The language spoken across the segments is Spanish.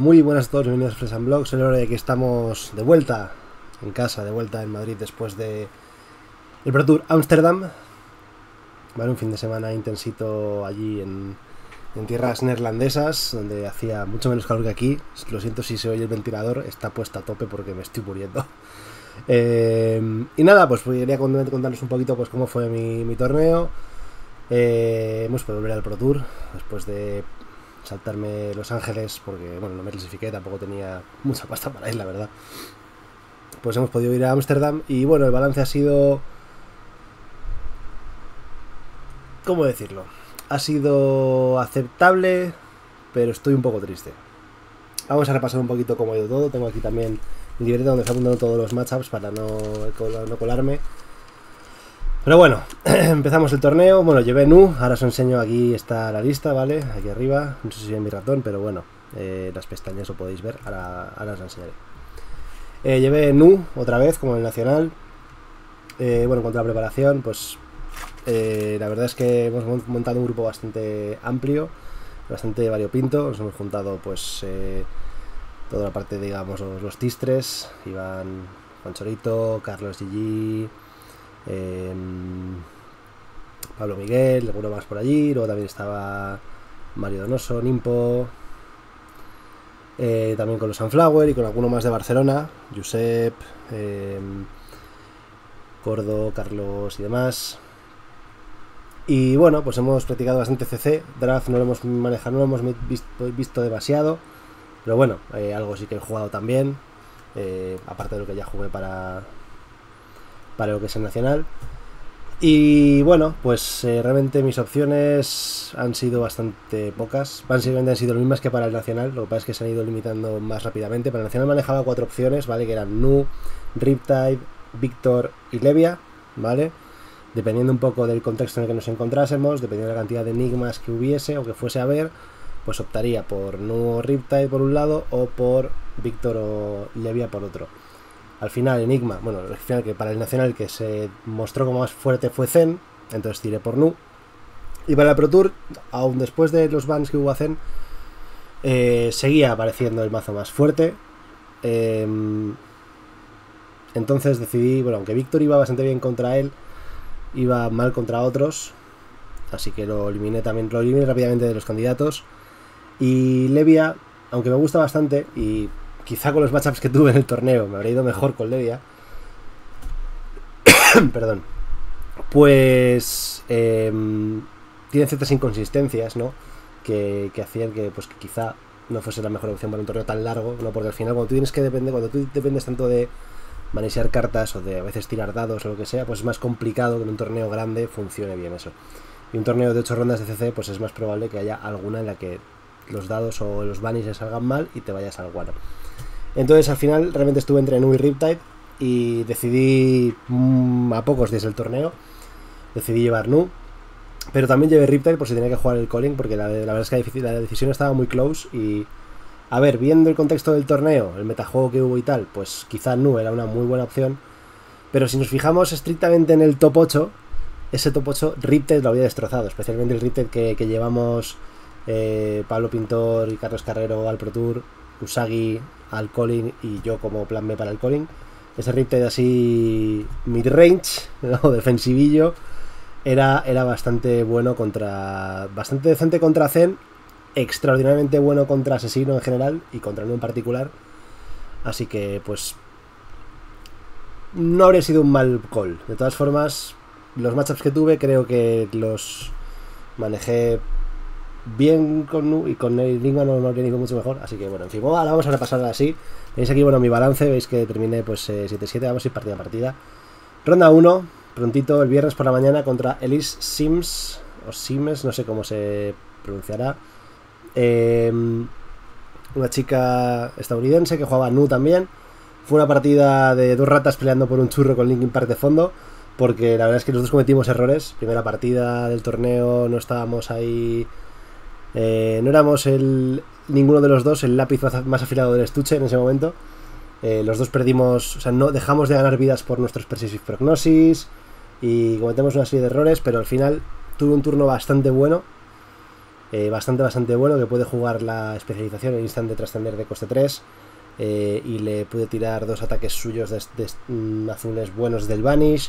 Muy buenas a todos, bienvenidos a Fresh and Blog. Soy hora de que estamos de vuelta en casa, de vuelta en Madrid después de el Pro Tour Amsterdam. Vale, un fin de semana intensito allí en tierras neerlandesas, donde hacía mucho menos calor que aquí. Lo siento si se oye el ventilador, está puesto a tope porque me estoy muriendo. Y nada, pues quería contarles un poquito pues cómo fue mi torneo. Hemos podido volver al Pro Tour después de saltarme Los Ángeles porque, bueno, no me clasifiqué, tampoco tenía mucha pasta para ir, la verdad. Pues hemos podido ir a Ámsterdam y, bueno, el balance ha sido... ¿Cómo decirlo? Ha sido aceptable, pero estoy un poco triste. Vamos a repasar un poquito cómo ha ido todo. Tengo aquí también mi libreta donde estoy apuntando todos los matchups para no colarme. Pero bueno, empezamos el torneo. Bueno, llevé Nu, ahora os enseño, aquí está la lista, ¿vale? Aquí arriba, no sé si ve mi ratón, pero bueno, las pestañas lo podéis ver, ahora os enseñaré. Llevé Nu otra vez, como en el Nacional. Bueno, en cuanto a la preparación, pues la verdad es que hemos montado un grupo bastante amplio, bastante variopinto. Nos hemos juntado pues toda la parte, digamos, los tistres. Iván, Juan Chorito, Carlos Gigi, Pablo Miguel, alguno más por allí. Luego también estaba Mario Donoso, Nimpo, también con los Sunflower y con alguno más de Barcelona, Josep, Gordo, Carlos y demás. Y bueno, pues hemos practicado bastante CC. Draft no lo hemos manejado, no lo hemos visto demasiado, pero bueno, algo sí que he jugado también, aparte de lo que ya jugué para lo que es el Nacional. Y bueno, pues realmente mis opciones han sido bastante pocas. Básicamente han sido las mismas que para el Nacional. Lo que pasa es que se han ido limitando más rápidamente. Para el Nacional manejaba 4 opciones, ¿vale? Que eran Nu, Riptide, Victor y Levia, ¿vale? Dependiendo un poco del contexto en el que nos encontrásemos, dependiendo de la cantidad de enigmas que hubiese o que fuese a haber, pues optaría por Nu o Riptide por un lado o por Victor o Levia por otro. Al final, Enigma, bueno, al final que para el Nacional que se mostró como más fuerte fue Zen, entonces tiré por Nu. Y para el Pro Tour, aún después de los bans que hubo a Zen, seguía apareciendo el mazo más fuerte. Entonces decidí, bueno, aunque Víctor iba bastante bien contra él, iba mal contra otros, así que lo eliminé rápidamente de los candidatos. Y Levia, aunque me gusta bastante, y quizá con los matchups que tuve en el torneo me habría ido mejor con Levia, perdón, pues tiene ciertas inconsistencias, ¿no? Que hacían que, pues, que quizá no fuese la mejor opción para un torneo tan largo, ¿no? Porque al final cuando tú dependes tanto de manejar cartas o de a veces tirar dados o lo que sea, pues es más complicado que en un torneo grande funcione bien eso. Y un torneo de 8 rondas de CC, pues es más probable que haya alguna en la que los dados o los bunnies se salgan mal y te vayas al guano. Entonces al final realmente estuve entre Nu y Riptide y decidí, a pocos días del torneo, decidí llevar Nu, pero también llevé Riptide por si tenía que jugar el calling, porque la verdad es que la decisión estaba muy close. Y a ver, viendo el contexto del torneo, el metajuego que hubo y tal, pues quizá Nu era una muy buena opción, pero si nos fijamos estrictamente en el top 8, ese top 8 Riptide lo había destrozado, especialmente el Riptide que llevamos Pablo Pintor y Carlos Carrero al Pro Tour, Usagi al calling y yo como plan B para el calling. Ese Riptide así mid-range, ¿no? Defensivillo, era bastante bueno bastante decente contra Zen, extraordinariamente bueno contra Asesino en general y contra Nu en particular. Así que pues no habría sido un mal call. De todas formas, los matchups que tuve creo que los manejé bien con Nu, y con el Enigma no habría ido mucho mejor. Así que bueno, en fin, ahora vamos a repasar así. Veis aquí, bueno, mi balance, veis que terminé pues 7-7, vamos a ir partida a partida. Ronda 1, prontito, el viernes por la mañana contra Elise Sims, o Sims, no sé cómo se pronunciará. Una chica estadounidense que jugaba Nu también. Fue una partida de 2 ratas peleando por un churro con Linkin Park de fondo, porque la verdad es que los dos cometimos errores. Primera partida del torneo, no estábamos ahí, no éramos ninguno de los dos el lápiz más afilado del estuche en ese momento. Los dos perdimos, o sea, no dejamos de ganar vidas por nuestros Persuasive Prognosis y cometemos una serie de errores, pero al final tuve un turno bastante bueno. bastante bueno, que puede jugar la especialización en instant de trascender de coste 3. Y le pude tirar 2 ataques suyos azules buenos del Vanish.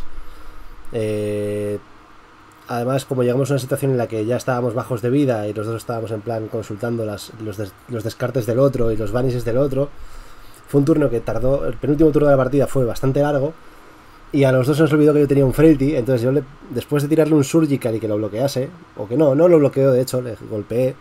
Además, como llegamos a una situación en la que ya estábamos bajos de vida y los dos estábamos en plan consultando los descartes del otro y los vanishes del otro, fue un turno que tardó. El penúltimo turno de la partida fue bastante largo y a los dos se nos olvidó que yo tenía un Frailty. Entonces yo, después de tirarle un Surgical y que lo bloquease, o que no lo bloqueó, de hecho, le golpeé.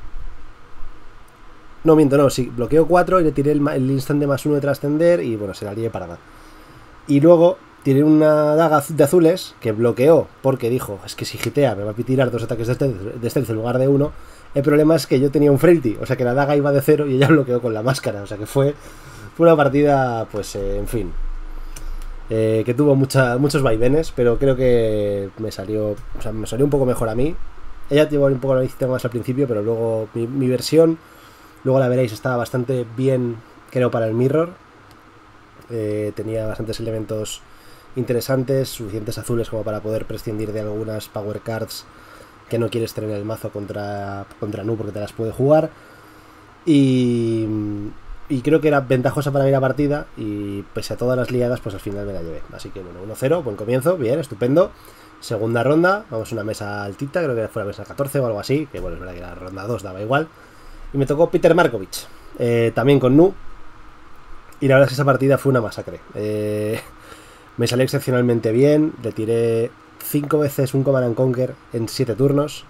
No, miento, no, sí, bloqueó 4 y le tiré el instant de +1 de trascender y bueno, se la lié para nada. Y luego tiré una daga de azules que bloqueó porque dijo, es que si gitea me va a tirar 2 ataques de stealth en lugar de 1. El problema es que yo tenía un Frailty, o sea que la daga iba de 0 y ella bloqueó con la máscara. O sea que fue una partida, pues, en fin, que tuvo muchos vaivenes, pero creo que me salió un poco mejor a mí. Ella tuvo un poco la iniciativa más al principio, pero luego mi versión, luego la veréis, estaba bastante bien, creo, para el mirror. Tenía bastantes elementos interesantes, suficientes azules como para poder prescindir de algunas power cards que no quieres tener en el mazo contra Nu, porque te las puede jugar. Y creo que era ventajosa para mí la partida, y pese a todas las liadas, pues al final me la llevé. Así que bueno, 1-0, buen comienzo, bien, estupendo. Segunda ronda, vamos a una mesa altita, creo que fue la mesa 14 o algo así, que bueno, es verdad que la ronda 2 daba igual. Y me tocó Peter Markovich, también con Nu. Y la verdad es que esa partida fue una masacre. Me salió excepcionalmente bien. Le tiré 5 veces un Command and Conquer en 7 turnos.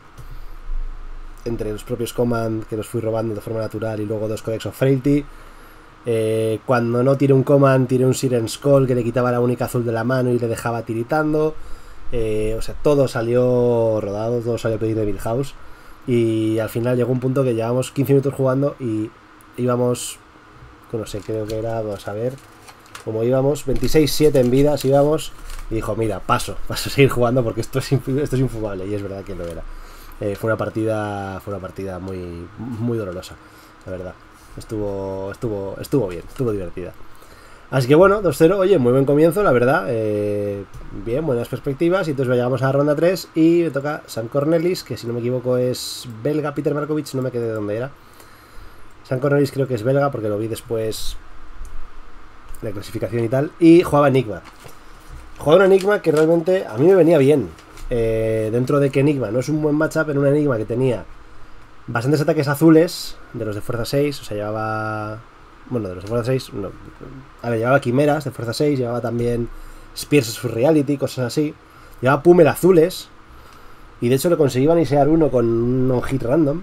Entre los propios Command que los fui robando de forma natural y luego 2 Codex of Frailty. Cuando no tiré un Command, tiré un Siren Skull que le quitaba la única azul de la mano y le dejaba tiritando. O sea, todo salió rodado, todo salió pedido de Milhouse. Y al final llegó un punto que llevábamos 15 minutos jugando y íbamos, no sé, creo que era, vamos a ver, como íbamos 26-7 en vidas, íbamos, y dijo, mira, paso a seguir jugando porque esto es infumable, y es verdad que lo era. Fue una partida muy, muy dolorosa, la verdad. Estuvo bien, estuvo divertida. Así que bueno, 2-0, oye, muy buen comienzo, la verdad. Bien, buenas perspectivas. Y entonces llegamos a la ronda 3 y me toca Sam Cornelis, que si no me equivoco es belga. Peter Markovich, no me quedé de dónde era. Sam Cornelis creo que es belga porque lo vi después la clasificación y tal. Y jugaba Enigma. Jugaba un Enigma que realmente a mí me venía bien. Dentro de que Enigma no es un buen matchup, en un Enigma que tenía bastantes ataques azules de los de fuerza 6, o sea, llevaba... Bueno, de los de fuerza 6, no. A ver, llevaba quimeras de fuerza 6, llevaba también Spears of Reality, cosas así. Llevaba Pummel azules. Y de hecho lo conseguí vanisear uno con un hit random.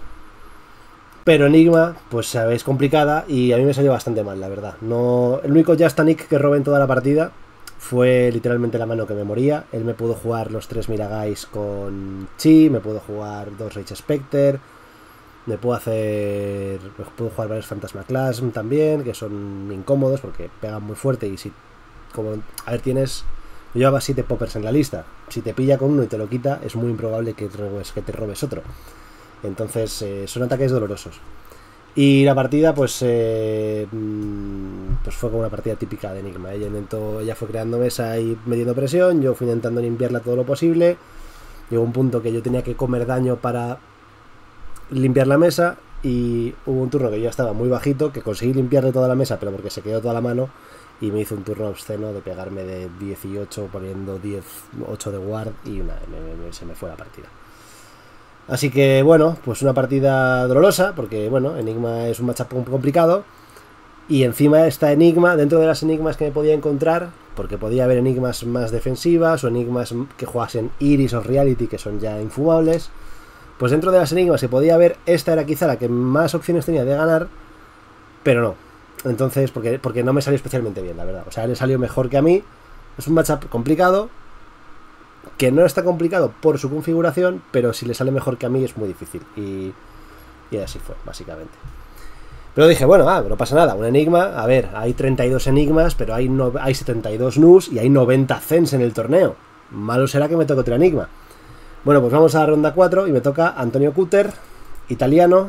Pero Enigma, pues sabéis, complicada. Y a mí me salió bastante mal, la verdad. No, el único Justanic que robé en toda la partida fue literalmente la mano que me moría. Él me pudo jugar los 3 Miragais con Chi, me pudo jugar 2 Rage Spectre, me puedo jugar varios Phantasmaclasm también, que son incómodos porque pegan muy fuerte. Y si, como, a ver, yo llevaba 7 poppers en la lista. Si te pilla con uno y te lo quita, es muy improbable que te robes otro. Entonces son ataques dolorosos. Y la partida pues fue como una partida típica de Enigma. Ella fue creando mesa y metiendo presión, yo fui intentando limpiarla todo lo posible. Llegó un punto que yo tenía que comer daño para limpiar la mesa, y hubo un turno que yo estaba muy bajito, que conseguí limpiarle toda la mesa, pero porque se quedó toda la mano, y me hizo un turno obsceno de pegarme de 18 poniendo 8 de ward, y se me fue la partida. Así que bueno, pues una partida dolorosa, porque bueno, Enigma es un matchup complicado, y encima está Enigma, dentro de las Enigmas que me podía encontrar, porque podía haber Enigmas más defensivas, o Enigmas que jugasen Iris o Reality, que son ya infumables. Pues dentro de las Enigmas se podía ver, esta era quizá la que más opciones tenía de ganar, pero no. Entonces, porque no me salió especialmente bien, la verdad. O sea, le salió mejor que a mí. Es un matchup complicado, que no está complicado por su configuración, pero si le sale mejor que a mí es muy difícil. Y así fue, básicamente. Pero dije, bueno, no pasa nada, un Enigma, a ver, hay 32 Enigmas, pero hay 72 Nus y hay 90 Zens en el torneo. Malo será que me toque otro Enigma. Bueno, pues vamos a la ronda 4 y me toca Antonio Cutter, italiano,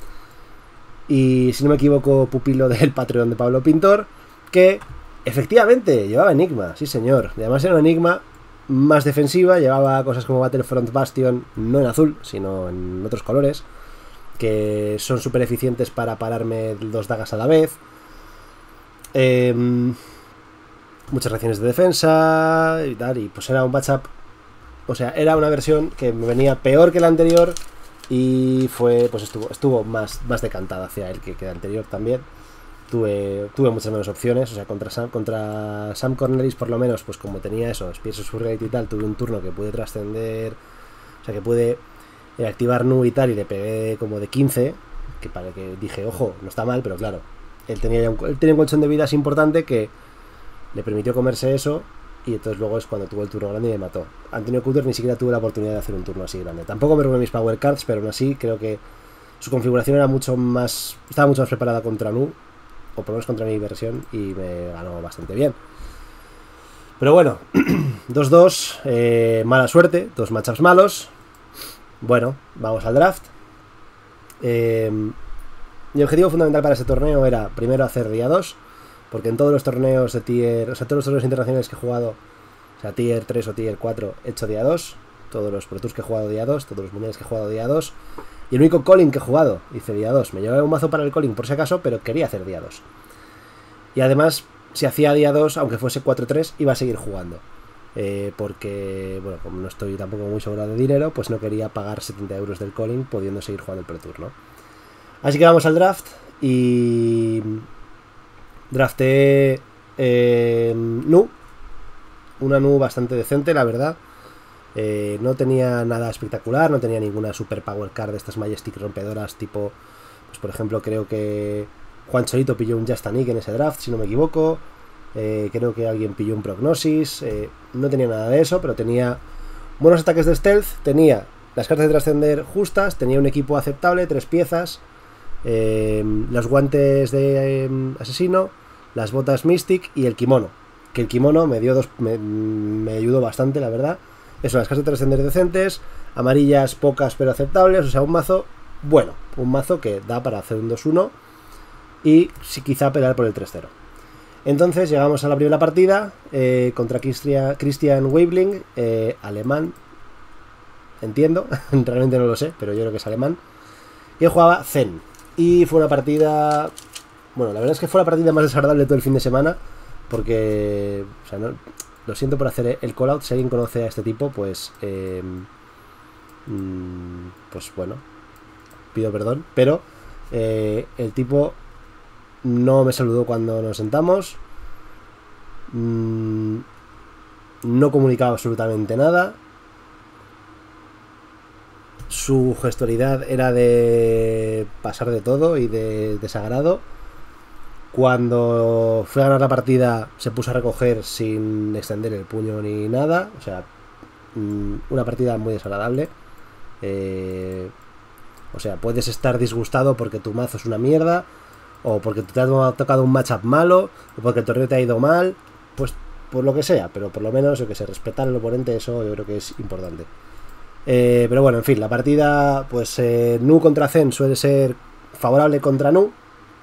y si no me equivoco, pupilo del Patreon de Pablo Pintor, que efectivamente llevaba Enigma, sí señor. Y además era un Enigma más defensiva, llevaba cosas como Battlefront Bastion, no en azul, sino en otros colores, que son súper eficientes para pararme 2 dagas a la vez. Muchas reacciones de defensa y tal, y pues era un matchup, o sea, era una versión que me venía peor que la anterior y fue, pues estuvo más decantada hacia él que la anterior también. Tuve muchas menos opciones, o sea, contra Sam Cornelis por lo menos, pues como tenía eso, Spears of Surrogate y tal, tuve un turno que pude trascender, o sea, que pude activar Nu y tal, y le pegué como de 15, que para que dije, ojo, no está mal, pero claro, él tenía un colchón de vidas importante que le permitió comerse eso, y entonces luego es cuando tuvo el turno grande y me mató. Antonio Cutter ni siquiera tuve la oportunidad de hacer un turno así grande. Tampoco me robé mis power cards, pero aún así creo que su configuración estaba mucho más preparada contra Nu, o por lo menos contra mi versión, y me ganó bastante bien. Pero bueno, 2-2, mala suerte, 2 matchups malos. Bueno, vamos al draft. Mi objetivo fundamental para ese torneo era primero hacer día 2, porque en todos los torneos de tier, o sea, todos los torneos internacionales que he jugado, o sea, tier 3 o tier 4, he hecho día 2. Todos los Pro Tours que he jugado día 2, todos los mundiales que he jugado día 2. Y el único calling que he jugado, hice día 2. Me llevaba un mazo para el calling por si acaso, pero quería hacer día 2. Y además, si hacía día 2, aunque fuese 4-3, iba a seguir jugando. Porque, bueno, como no estoy tampoco muy sobrado de dinero, pues no quería pagar 70 euros del calling pudiendo seguir jugando el Pro Tour, ¿no? Así que vamos al draft y drafté Nu. Una Nu bastante decente, la verdad. No tenía nada espectacular, no tenía ninguna super power card de estas Majestic rompedoras tipo, pues por ejemplo creo que Juan Cholito pilló un Justanic en ese draft, si no me equivoco. Creo que alguien pilló un Prognosis. No tenía nada de eso, pero tenía buenos ataques de stealth, tenía las cartas de trascender justas, tenía un equipo aceptable, 3 piezas, los guantes de asesino, las botas Mystic y el kimono, que el kimono me dio me ayudó bastante, la verdad. Eso, las cartas de trascender decentes, amarillas pocas pero aceptables, o sea, un mazo bueno, un mazo que da para hacer un 2-1 y si quizá pelear por el 3-0. Entonces llegamos a la primera partida contra Christian Weibling, alemán, entiendo, realmente no lo sé, pero yo creo que es alemán, y jugaba Zen. Y fue una partida, bueno, la verdad es que fue la partida más desagradable de todo el fin de semana, porque, o sea, no, lo siento por hacer el call out, si alguien conoce a este tipo, pues, pues bueno, pido perdón, pero el tipo no me saludó cuando nos sentamos, no comunicaba absolutamente nada, su gestualidad era de pasar de todo y de desagrado. Cuando fue a ganar la partida se puso a recoger sin extender el puño ni nada, o sea, una partida muy desagradable. O sea, puedes estar disgustado porque tu mazo es una mierda, o porque te ha tocado un matchup malo, o porque el torneo te ha ido mal, pues por lo que sea, pero por lo menos, yo que sé, respetar al oponente, eso yo creo que es importante. Pero bueno, en fin, la partida, pues Nu contra Zen suele ser favorable contra Nu.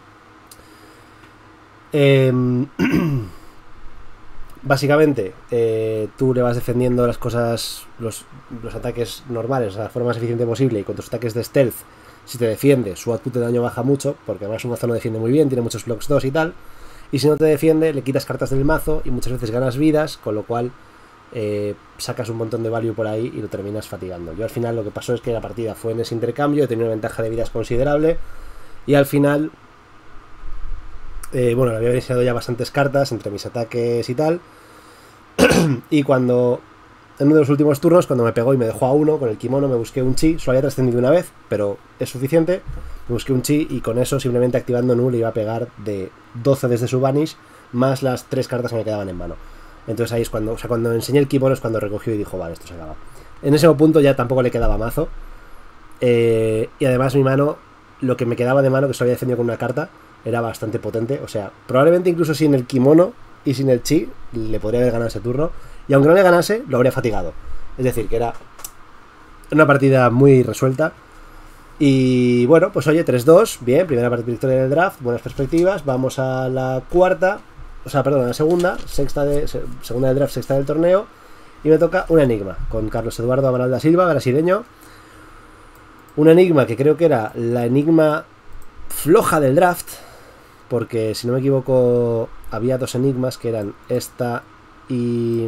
Básicamente, tú le vas defendiendo las cosas, los ataques normales, de la forma más eficiente posible, y con tus ataques de stealth, si te defiende, su output de daño baja mucho, porque además un mazo no defiende muy bien, tiene muchos blocks 2 y tal, y si no te defiende, le quitas cartas del mazo y muchas veces ganas vidas, con lo cual sacas un montón de value por ahí y lo terminas fatigando. Yo al final lo que pasó es que la partida fue en ese intercambio, tenía una ventaja de vidas considerable, y al final bueno, le había enseñado ya bastantes cartas entre mis ataques y tal. Y cuando en uno de los últimos turnos, cuando me pegó y me dejó a 1 con el kimono, me busqué un chi. Solo había trascendido una vez, pero es suficiente. Me busqué un chi y con eso, simplemente activando Nu, le iba a pegar de 12 desde su vanish, más las 3 cartas que me quedaban en mano. Entonces ahí es cuando, o sea, cuando enseñé el kimono es cuando recogió y dijo, vale, esto se acaba. En ese punto ya tampoco le quedaba mazo. Y además mi mano, lo que me quedaba de mano, que solo había defendido con una carta, era bastante potente. O sea, probablemente incluso sin el kimono y sin el chi le podría haber ganado ese turno, y aunque no le ganase lo habría fatigado. Es decir, que era una partida muy resuelta. Y bueno, pues oye, 3-2, bien, primera victoria del draft, buenas perspectivas. Vamos a la cuarta, o sea, perdón, a la segunda del draft, sexta del torneo. Y me toca un enigma con Carlos Eduardo Amaral da Silva, brasileño. Un enigma que creo que era la enigma floja del draft, porque si no me equivoco había dos enigmas que eran esta y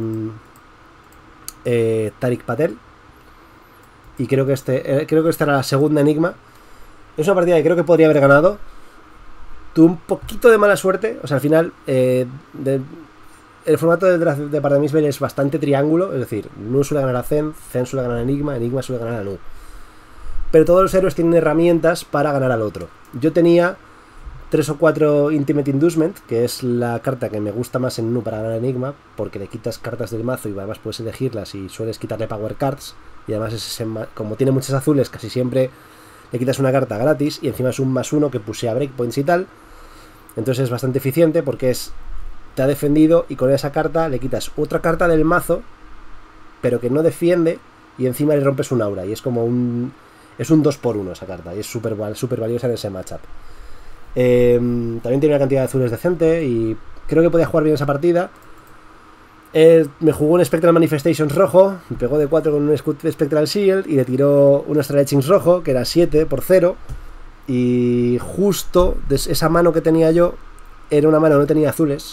Tariq Patel, y creo que esta era la segunda enigma. Es una partida que creo que podría haber ganado. Tuve un poquito de mala suerte, o sea, al final el formato del draft de Pardemisbel es bastante triángulo, es decir, Nu suele ganar a Zen suele ganar a Enigma, Enigma suele ganar a Nu. Pero todos los héroes tienen herramientas para ganar al otro. Yo tenía 3 o 4 Intimate Inducement, que es la carta que me gusta más en Nu para ganar a Enigma, porque le quitas cartas del mazo y además puedes elegirlas y sueles quitarle Power Cards, y además como tiene muchas azules, casi siempre le quitas una carta gratis, y encima es un +1 que pusea breakpoints y tal. Entonces es bastante eficiente porque te ha defendido y con esa carta le quitas otra carta del mazo, pero que no defiende, y encima le rompes un aura, y es como es un 2x1 esa carta, y es súper valiosa en ese matchup. También tiene una cantidad de azules decente, y creo que podía jugar bien esa partida. Me jugó un Spectral Manifestations rojo, me pegó de 4 con un Spectral Shield, y le tiró un Astral Etchings rojo, que era 7x0, y justo esa mano que tenía yo era una mano que no tenía azules,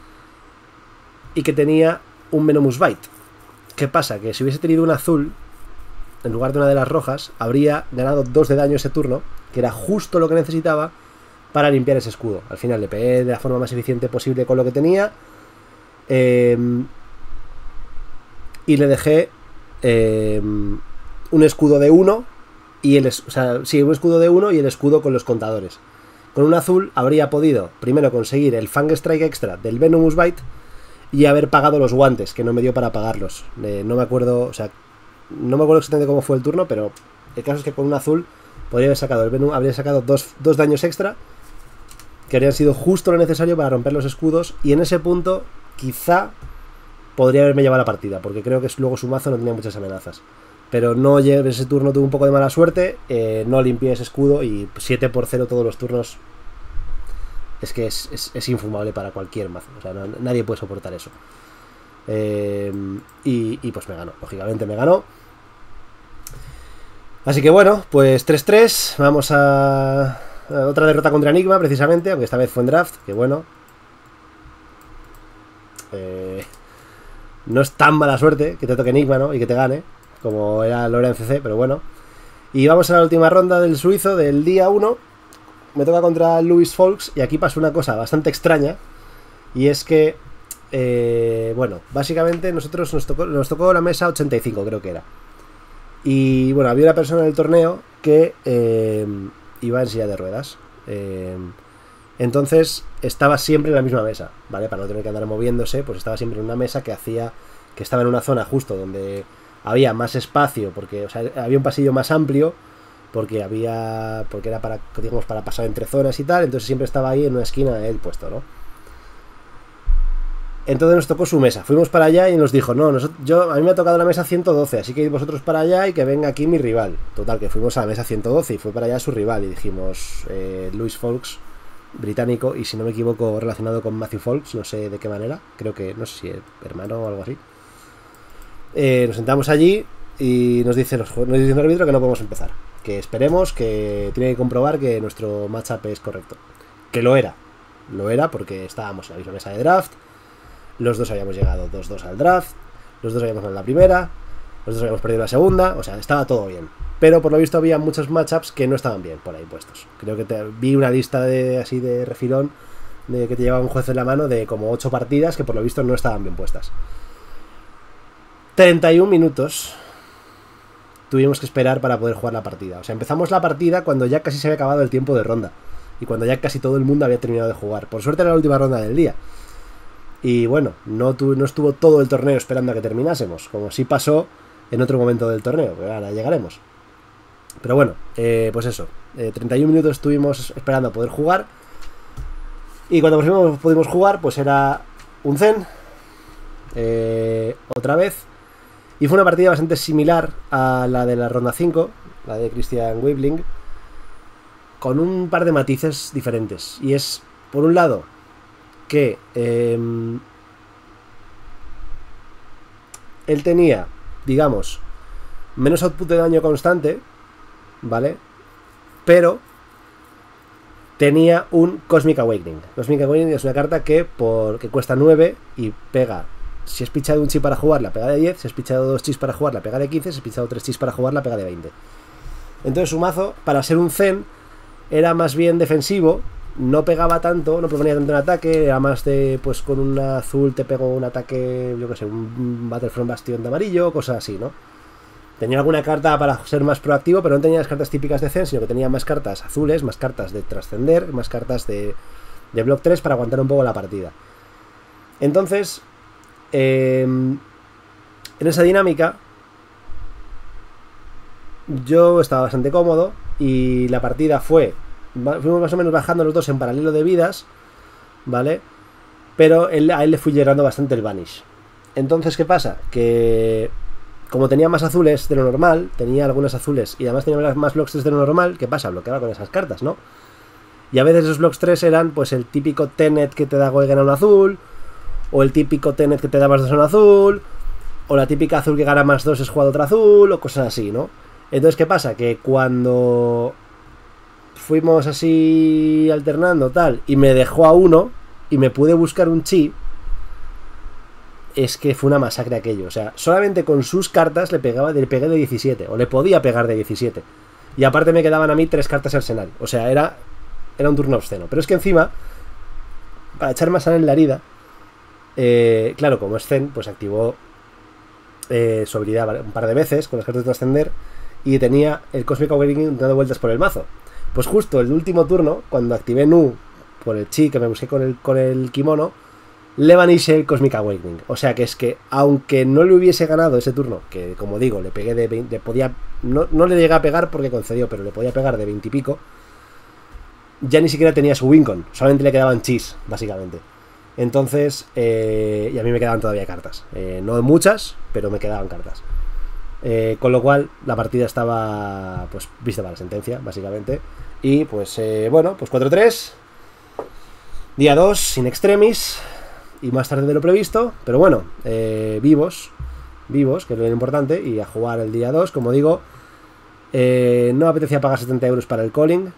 y que tenía un Venomous Bite. ¿Qué pasa? Que si hubiese tenido un azul en lugar de una de las rojas, habría ganado 2 de daño ese turno, que era justo lo que necesitaba para limpiar ese escudo. Al final le pegué de la forma más eficiente posible con lo que tenía, y le dejé un escudo de 1 y un escudo de 1 y el escudo con los contadores. Con un azul habría podido primero conseguir el Fang Strike extra del Venomous Bite y haber pagado los guantes, que no me dio para pagarlos. No me acuerdo exactamente cómo fue el turno, pero el caso es que con un azul podría haber sacado habría sacado dos daños extra, que habrían sido justo lo necesario para romper los escudos, y en ese punto quizá podría haberme llevado la partida, porque creo que luego su mazo no tenía muchas amenazas. Pero no llegué, ese turno tuve un poco de mala suerte, no limpié ese escudo, y 7x0 todos los turnos es que es infumable para cualquier mazo. O sea, nadie puede soportar eso. Y pues me ganó, lógicamente me ganó. Así que bueno, pues 3-3. Vamos a otra derrota contra Enigma, precisamente, aunque esta vez fue en draft, que bueno. No es tan mala suerte que te toque Enigma, ¿no? Y que te gane, como era Lora en CC, pero bueno. Y vamos a la última ronda del suizo del día 1. Me toca contra Luis Folks, y aquí pasa una cosa bastante extraña, y es que bueno, básicamente nosotros nos tocó la mesa 85, creo que era. Y bueno, había una persona en el torneo que iba en silla de ruedas, entonces estaba siempre en la misma mesa, ¿vale? Para no tener que andar moviéndose, pues estaba siempre en una mesa que estaba en una zona justo donde había más espacio, porque, o sea, había un pasillo más amplio, porque era para, digamos, para pasar entre zonas y tal. Entonces siempre estaba ahí en una esquina él puesto, ¿no? Entonces nos tocó su mesa, fuimos para allá y nos dijo, no, a mí me ha tocado la mesa 112, así que id vosotros para allá y que venga aquí mi rival. Total, que fuimos a la mesa 112 y fue para allá su rival, y dijimos, Luis Folks, británico, y si no me equivoco relacionado con Matthew Folks, no sé de qué manera, creo que, no sé si es hermano o algo así. Nos sentamos allí y nos dice el árbitro que no podemos empezar, que esperemos, que tiene que comprobar que nuestro matchup es correcto. Que lo era porque estábamos en la misma mesa de draft, los dos habíamos llegado 2-2 al draft, los dos habíamos ganado la primera, los dos habíamos perdido la segunda, o sea, estaba todo bien. Pero por lo visto había muchos matchups que no estaban bien por ahí puestos. Creo que vi una lista así de refilón, de que te llevaba un juez en la mano, de como 8 partidas que por lo visto no estaban bien puestas. 31 minutos tuvimos que esperar para poder jugar la partida. O sea, empezamos la partida cuando ya casi se había acabado el tiempo de ronda, y cuando ya casi todo el mundo había terminado de jugar. Por suerte era la última ronda del día. Y bueno, no estuvo todo el torneo esperando a que terminásemos, como sí pasó en otro momento del torneo, pero ahora llegaremos. Pero bueno, pues eso, 31 minutos estuvimos esperando a poder jugar, y cuando por fin pudimos jugar, pues era un Zen, otra vez, y fue una partida bastante similar a la de la ronda 5, la de Christian Weibling, con un par de matices diferentes. Y es, por un lado, que él tenía, digamos, menos output de daño constante, ¿vale? Pero tenía un Cosmic Awakening. Cosmic Awakening es una carta que cuesta 9 y pega. Si es pichado un chi para jugarla, pega de 10. Si es pichado 2 chis para jugarla, pega de 15. Si es pichado 3 chis para jugarla, pega de 20. Entonces su mazo, para ser un Zen, era más bien defensivo. No pegaba tanto, no proponía tanto un ataque. Era más de, pues con un azul te pego un ataque, yo que sé, un Battlefront Bastion de amarillo, cosas así, ¿no? Tenía alguna carta para ser más proactivo, pero no tenía las cartas típicas de Zen, sino que tenía más cartas azules, más cartas de trascender, más cartas de block 3 para aguantar un poco la partida. Entonces, en esa dinámica, yo estaba bastante cómodo y la partida fuimos más o menos bajando los dos en paralelo de vidas, ¿vale? Pero a él le fui llegando bastante el Vanish. Entonces, ¿qué pasa? Que como tenía más azules de lo normal, tenía algunas azules y además tenía más blocks 3 de lo normal, ¿qué pasa? Bloqueaba con esas cartas, ¿no? Y a veces esos blocks 3 eran pues el típico Tenet que te da Goigen a un azul, o el típico Tenet que te da más 2 a un azul, o la típica azul que gana más 2 es jugado otra azul, o cosas así, ¿no? Entonces, ¿qué pasa? Que cuando fuimos así alternando tal, y me dejó a uno, y me pude buscar un chi, es que fue una masacre aquello. O sea, solamente con sus cartas le pegué de 17. O le podía pegar de 17. Y aparte me quedaban a mí 3 cartas arsenal. O sea, era un turno obsceno. Pero es que encima, para echar más sal en la herida, claro, como es Zen, pues activó su habilidad un par de veces con las cartas de trascender. Y tenía el Cosmic Awakening dando vueltas por el mazo. Pues justo el último turno, cuando activé Nu por el chi que me busqué con el kimono, le vanishé el Cosmic Awakening. O sea que es que, aunque no le hubiese ganado ese turno, que como digo, le pegué de 20, no le llegué a pegar porque concedió, pero le podía pegar de 20 y pico, ya ni siquiera tenía su Wincon, solamente le quedaban chis, básicamente. Entonces, y a mí me quedaban todavía cartas. No muchas, pero me quedaban cartas. Con lo cual, la partida estaba, pues, vista para la sentencia, básicamente. Y, pues, bueno, pues 4-3. Día 2, in extremis. Y más tarde de lo previsto, pero bueno, vivos, que es lo importante, y a jugar el día 2, como digo. No me apetecía pagar 70 euros para el calling.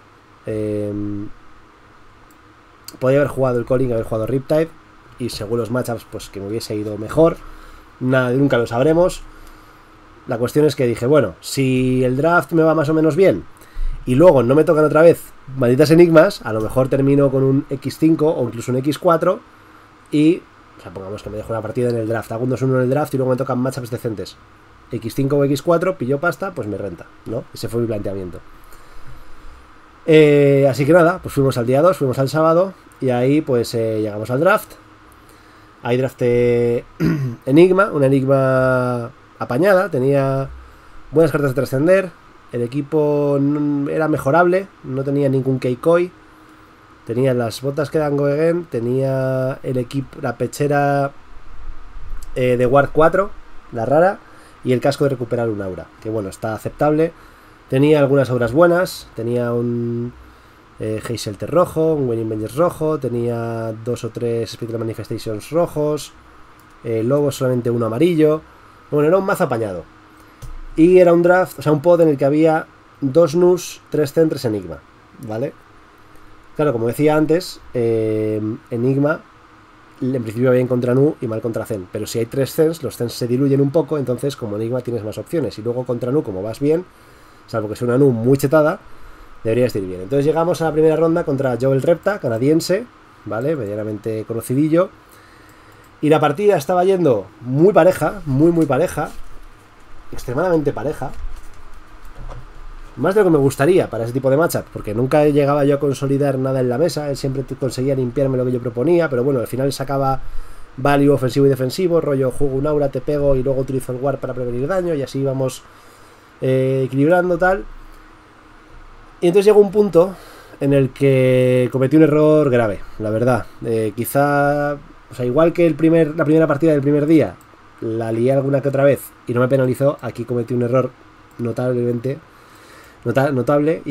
Podría haber jugado el calling, haber jugado Riptide, y según los matchups, pues que me hubiese ido mejor. Nunca lo sabremos. La cuestión es que dije, bueno, si el draft me va más o menos bien, y luego no me tocan otra vez malditas enigmas, a lo mejor termino con un X5 o incluso un X4. Y, o sea, pongamos que me dejo una partida en el draft, hago un 2-1 en el draft y luego me tocan matchups decentes. X5 o X4, pillo pasta, pues me renta, ¿no? Ese fue mi planteamiento. Así que nada, pues fuimos al día 2, fuimos al sábado, y ahí pues llegamos al draft. Ahí drafté Enigma, una Enigma apañada, tenía buenas cartas de trascender, el equipo era mejorable, no tenía ningún Keikoi. Tenía las botas que dan Goegen, tenía el equipo, la pechera de Ward 4, la rara, y el casco de recuperar un aura, que bueno, está aceptable. Tenía algunas auras buenas, tenía un Heiselter rojo, un Winning Vengers rojo, tenía 2 o 3 Spectral Manifestations rojos, Lobo solamente uno amarillo. Bueno, era un mazo apañado. Y era un draft, o sea, un pod en el que había 2 Nus, 3 Zen, 3 Enigma, ¿vale? Claro, como decía antes, Enigma en principio va bien contra Nu y mal contra Zen, pero si hay 3 Zens, los Zens se diluyen un poco, entonces como Enigma tienes más opciones, y luego contra Nu, como vas bien, salvo que sea una Nu muy chetada, deberías ir bien. Entonces llegamos a la primera ronda contra Joel Repta, canadiense, ¿vale? Medianamente conocidillo, y la partida estaba yendo muy pareja, muy pareja, extremadamente pareja. Más de lo que me gustaría para ese tipo de matchup, porque nunca llegaba yo a consolidar nada en la mesa, él siempre conseguía limpiarme lo que yo proponía, pero bueno, al final sacaba value ofensivo y defensivo, rollo juego un aura, te pego y luego utilizo el ward para prevenir daño, y así íbamos equilibrando tal. Y entonces llegó un punto en el que cometí un error grave, la verdad. Quizá, o sea, igual que la primera partida del primer día, la lié alguna que otra vez y no me penalizó, aquí cometí un error notablemente notable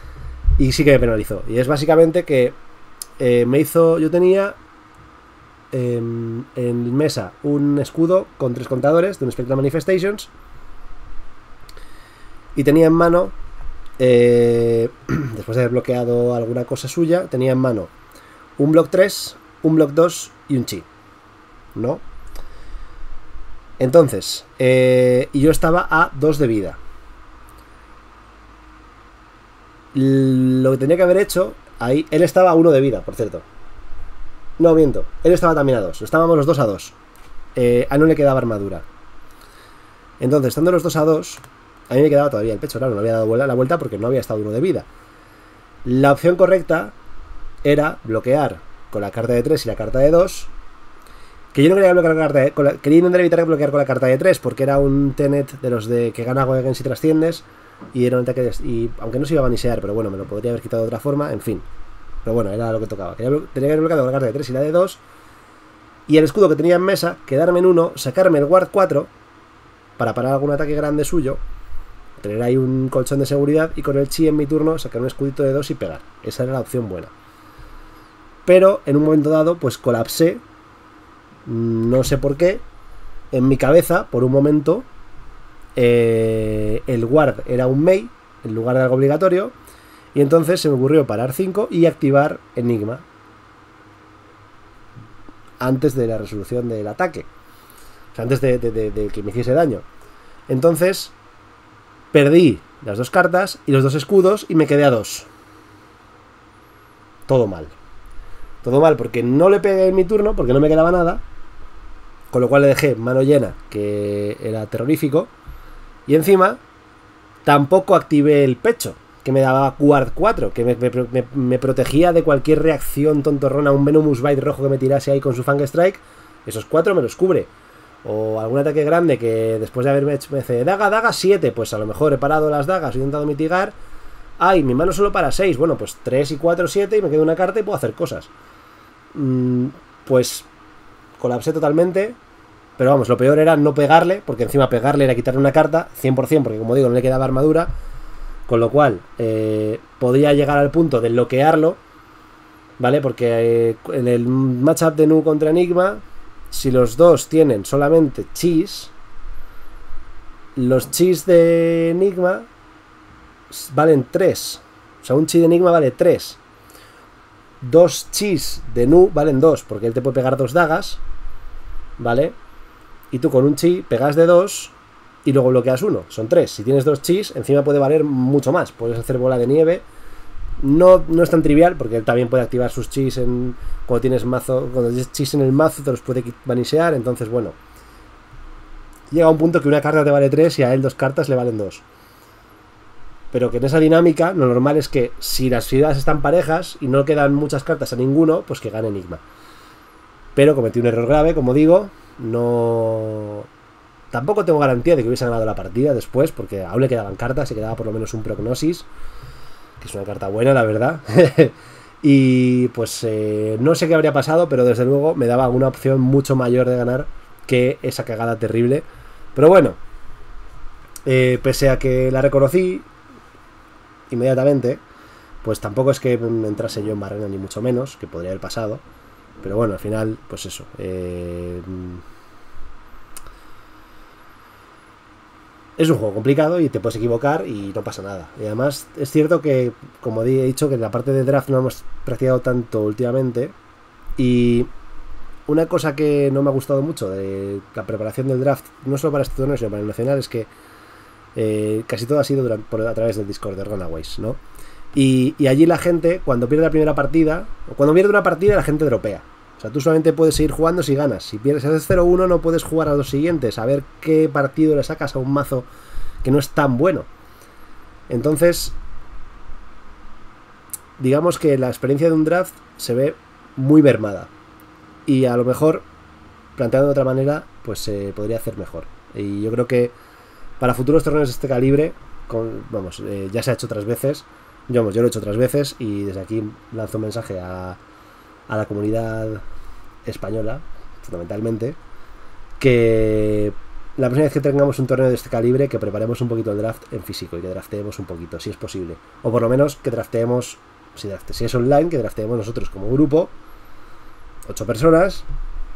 y sí que me penalizó, y es básicamente que yo tenía en mesa un escudo con 3 contadores de un Spectral Manifestations. Y tenía en mano, después de haber bloqueado alguna cosa suya, tenía en mano un block 3, un block 2 y un chi, ¿no? Entonces, y yo estaba a 2 de vida. Lo que tenía que haber hecho, ahí, él estaba a 1 de vida, por cierto. No, miento, él estaba también a 2, estábamos los dos a 2. A no le quedaba armadura. Entonces, estando los dos a 2, a mí me quedaba todavía el pecho, claro, no había dado la vuelta porque no había estado 1 de vida. La opción correcta era bloquear con la carta de 3 y la carta de 2. Que yo no quería bloquear con la carta quería intentar evitar bloquear con la carta de 3 porque era un Tenet de los de que gana Goegen si trasciendes. Y era un ataque y aunque no se iba a vanisear, pero bueno, me lo podría haber quitado de otra forma, en fin. Pero bueno, era lo que tocaba. Tenía que haber bloqueado con la carta de 3 y la de 2. Y el escudo que tenía en mesa, quedarme en 1, sacarme el Guard 4 para parar algún ataque grande suyo, tener ahí un colchón de seguridad y con el chi en mi turno sacar un escudito de 2 y pegar. Esa era la opción buena. Pero en un momento dado, pues colapsé. No sé por qué. En mi cabeza, por un momento, el Guard era un Mei en lugar de algo obligatorio. Y entonces se me ocurrió parar 5 y activar Enigma antes de la resolución del ataque. O sea, antes de que me hiciese daño. Entonces perdí las 2 cartas y los 2 escudos y me quedé a 2. Todo mal. Todo mal porque no le pegué en mi turno, porque no me quedaba nada. Con lo cual le dejé mano llena, que era terrorífico. Y encima tampoco activé el pecho, que me daba Guard 4, que me protegía de cualquier reacción tontorrona, un Venomous Bite rojo que me tirase ahí con su Fang Strike. Esos 4 me los cubre. O algún ataque grande que después de haberme hecho me dice daga 7, pues a lo mejor he parado las dagas, he intentado mitigar. Ay, mi mano solo para 6, bueno, pues 3 y 4, 7 y me queda una carta y puedo hacer cosas. Pues colapsé totalmente. Pero vamos, lo peor era no pegarle, porque encima pegarle era quitarle una carta 100%, porque como digo, no le quedaba armadura. Con lo cual, podía llegar al punto de bloquearlo, ¿vale? Porque en el matchup de Nu contra Enigma, si los dos tienen solamente chis, los chis de Enigma valen 3. O sea, un chi de Enigma vale 3. 2 chis de Nu valen 2, porque él te puede pegar 2 dagas, ¿vale? Y tú con un chi pegas de 2 y luego bloqueas 1. Son 3. Si tienes 2 chis, encima puede valer mucho más. Puedes hacer bola de nieve. No es tan trivial, porque él también puede activar sus chis cuando tienes mazo. Cuando tienes chis en el mazo, te los puede vanisear. Entonces, bueno. Llega un punto que una carta te vale 3 y a él 2 cartas le valen 2. Pero que en esa dinámica, lo normal es que si las ciudades están parejas y no quedan muchas cartas a ninguno, pues que gane Enigma. Pero cometí un error grave, como digo. No. Tampoco tengo garantía de que hubiese ganado la partida después, porque aún le quedaban cartas, se quedaba por lo menos un Prognosis, que es una carta buena, la verdad. Y pues no sé qué habría pasado, pero desde luego me daba una opción mucho mayor de ganar que esa cagada terrible. Pero bueno, pese a que la reconocí inmediatamente, pues tampoco es que me entrase yo en barrena, ni mucho menos, que podría haber pasado. Pero bueno, al final, pues eso. Es un juego complicado y te puedes equivocar y no pasa nada. Y además es cierto que, como he dicho, que en la parte de draft no hemos practicado tanto últimamente. Y una cosa que no me ha gustado mucho de la preparación del draft, no solo para este torneo, sino para el nacional, es que casi todo ha sido a través del Discord de Runaways, ¿no? Y allí la gente, cuando pierde la primera partida, o cuando pierde una partida, la gente dropea. O sea, tú solamente puedes seguir jugando si ganas. Si pierdes, haces 0-1, no puedes jugar a los siguientes, a ver qué partido le sacas a un mazo que no es tan bueno. Entonces, digamos que la experiencia de un draft se ve muy mermada. Y a lo mejor, planteando de otra manera, pues se podría hacer mejor. Y yo creo que para futuros torneos de este calibre, ya se ha hecho otras veces. Yo lo he hecho otras veces y desde aquí lanzo un mensaje a la comunidad española, fundamentalmente, que la próxima vez que tengamos un torneo de este calibre, que preparemos un poquito el draft en físico y que drafteemos un poquito, si es posible. O por lo menos que drafteemos, si es online, que drafteemos nosotros como grupo, 8 personas,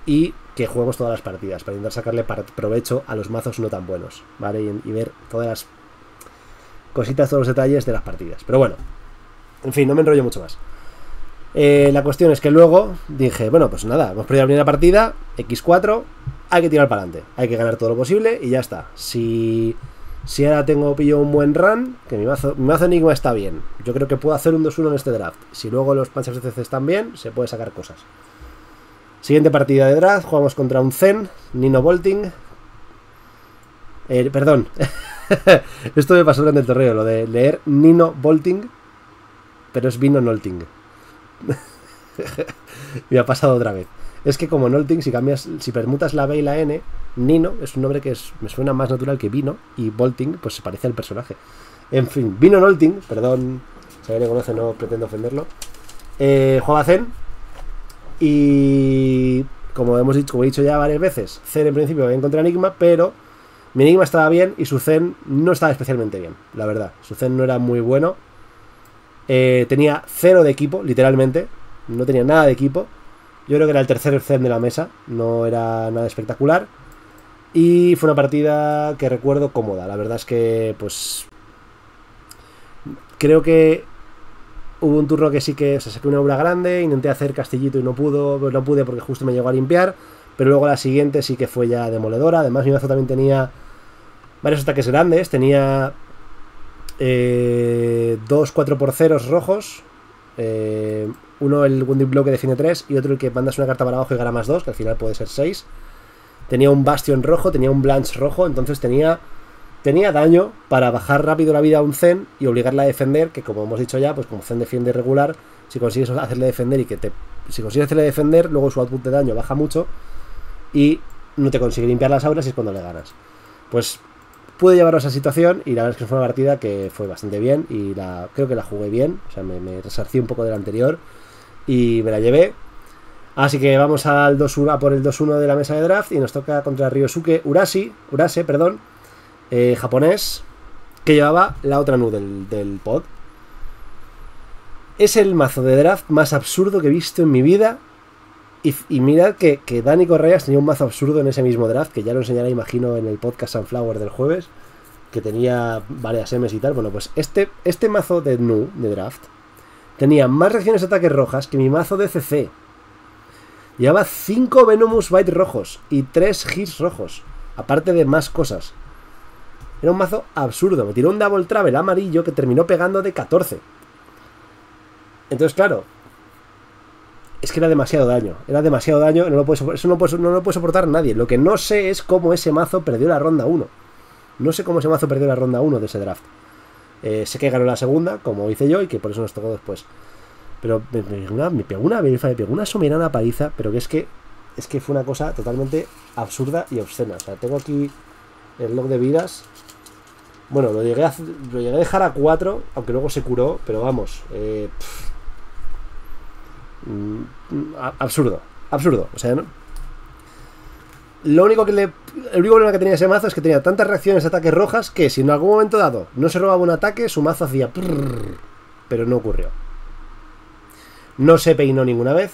y que juguemos todas las partidas para intentar sacarle provecho a los mazos no tan buenos, ¿vale? Y ver todas las cositas, todos los detalles de las partidas. Pero bueno, en fin, no me enrollo mucho más. La cuestión es que luego dije, bueno, pues nada, hemos perdido la primera partida, X4, hay que tirar para adelante, hay que ganar todo lo posible y ya está. Si ahora pillo un buen run, que mi mazo Enigma está bien, yo creo que puedo hacer un 2-1 en este draft. Si luego los matchups de CC están bien, se puede sacar cosas. Siguiente partida de draft, jugamos contra un Zen, Nino Bolting. Perdón, esto me pasó durante el torneo, lo de leer Nino Bolting, pero es Vino Nolting. Me ha pasado otra vez. Es que como Nolting, si permutas la B y la N, Nino es un nombre que me suena más natural que Vino, y Bolting pues se parece al personaje. En fin, Vino Nolting, perdón, si alguien me conoce, no pretendo ofenderlo. Juega Zen y como he dicho ya varias veces, Zen en principio va en contra Enigma, pero mi Enigma estaba bien y su Zen no estaba especialmente bien, la verdad. Su Zen no era muy bueno. Tenía 0 de equipo, literalmente. No tenía nada de equipo. Yo creo que era el tercer Zen de la mesa. No era nada espectacular. Y fue una partida que recuerdo cómoda. La verdad es que, pues, creo que hubo un turno que sí que saqué una obra grande. Intenté hacer castillito y no pude porque justo me llegó a limpiar. Pero luego la siguiente sí que fue ya demoledora. Además mi mazo también tenía varios ataques grandes. Tenía 2 4x0 rojos. Uno el Wounding Blow que define 3 y otro el que mandas una carta para abajo y gana más 2, que al final puede ser 6. Tenía un Bastion rojo, tenía un Blanche rojo, entonces tenía daño para bajar rápido la vida a un Zen y obligarla a defender, que como hemos dicho ya, pues como Zen defiende regular, si consigues hacerle defender si consigues hacerle defender, luego su output de daño baja mucho y no te consigue limpiar las auras y es cuando le ganas. Pues pude llevar a esa situación y la verdad es que fue una partida que fue bastante bien y creo que la jugué bien, o sea, me resarcí un poco del anterior y me la llevé. Así que vamos a por el 2-1 de la mesa de draft y nos toca contra Ryosuke Urase, japonés, que llevaba la otra Nu del pod. Es el mazo de draft más absurdo que he visto en mi vida. Y mirad que Dani Correas tenía un mazo absurdo en ese mismo draft, que ya lo enseñaré, imagino, en el podcast Sunflower del jueves, que tenía varias M's y tal. Bueno, pues este mazo de Nu, de draft, tenía más reacciones de ataques rojas que mi mazo de CC. Llevaba 5 Venomous Bite rojos y 3 hits rojos, aparte de más cosas. Era un mazo absurdo. Me tiró un Double Travel amarillo que terminó pegando de 14. Entonces, claro, es que era demasiado daño. Era demasiado daño. Eso no lo puede soportar nadie. Lo que no sé es cómo ese mazo perdió la ronda 1. No sé cómo ese mazo perdió la ronda 1 de ese draft. Sé que ganó la segunda, como hice yo, y que por eso nos tocó después. Pero me pegó una soberana paliza, pero que es que fue una cosa totalmente absurda y obscena. O sea, tengo aquí el log de vidas. Bueno, lo llegué a dejar a 4, aunque luego se curó, pero vamos, absurdo. O sea, ¿no? El único problema que tenía ese mazo es que tenía tantas reacciones a ataques rojas que si en algún momento dado no se robaba un ataque, su mazo hacía pero no ocurrió. No se peinó ninguna vez.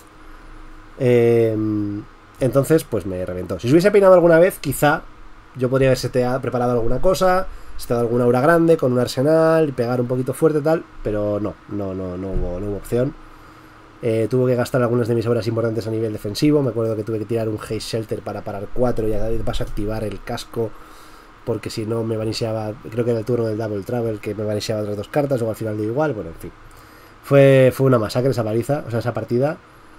Entonces, pues me reventó. Si se hubiese peinado alguna vez, quizá yo podría haber preparado alguna cosa, seteado alguna aura grande con un arsenal y pegar un poquito fuerte tal, pero no hubo opción. Tuve que gastar algunas de mis obras importantes a nivel defensivo. Me acuerdo que tuve que tirar un Haze Shelter para parar 4 y además activar el casco, porque si no me vanisheaba, creo que era el turno del Double Travel, que me vanisheaba otras 2 cartas, o al final de igual, bueno, en fin. Fue una masacre esa paliza, o sea, esa partida.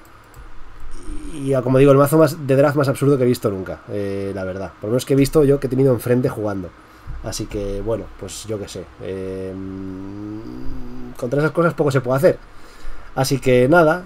Y como digo, el mazo de draft más absurdo que he visto nunca, la verdad. Por lo menos que he visto yo, que he tenido enfrente jugando. Así que, bueno, pues yo qué sé. Contra esas cosas poco se puede hacer. Así que nada,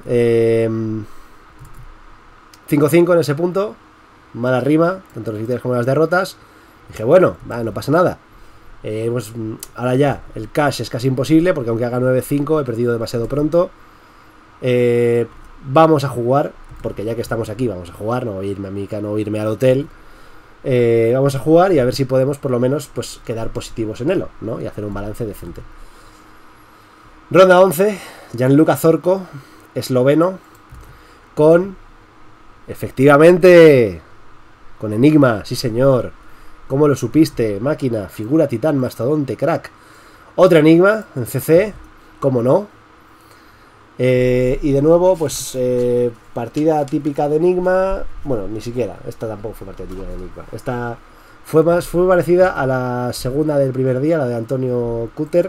5-5 en ese punto. Mala rima, tanto las victorias como las derrotas. Dije, bueno, no pasa nada. Pues ahora ya, el cash es casi imposible, porque aunque haga 9-5 he perdido demasiado pronto. Vamos a jugar, porque ya que estamos aquí vamos a jugar, no voy a irme a Mica, no voy a irme al hotel. Vamos a jugar y a ver si podemos por lo menos pues quedar positivos en Elo, ¿no? Y hacer un balance decente. Ronda 11, Gianluca Zorco, esloveno, con Efectivamente. Con Enigma, sí señor. ¿Cómo lo supiste? Máquina, figura, titán, mastodonte, crack. Otro Enigma en CC. ¿Cómo no? Y de nuevo, pues partida típica de Enigma. Bueno, ni siquiera. Esta tampoco fue partida típica de Enigma. Esta fue parecida a la segunda del primer día, la de Antonio Cutter.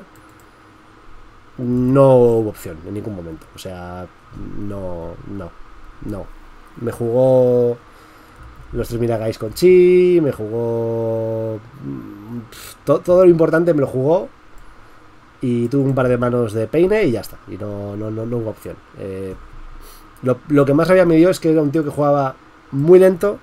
No hubo opción en ningún momento. O sea, no. Me jugó los 3 Miragais con Chi, me jugó todo lo importante me lo jugó y tuvo un par de manos de peine y ya está. Y no hubo opción. Lo que más rabia me dio es que era un tío que jugaba muy lento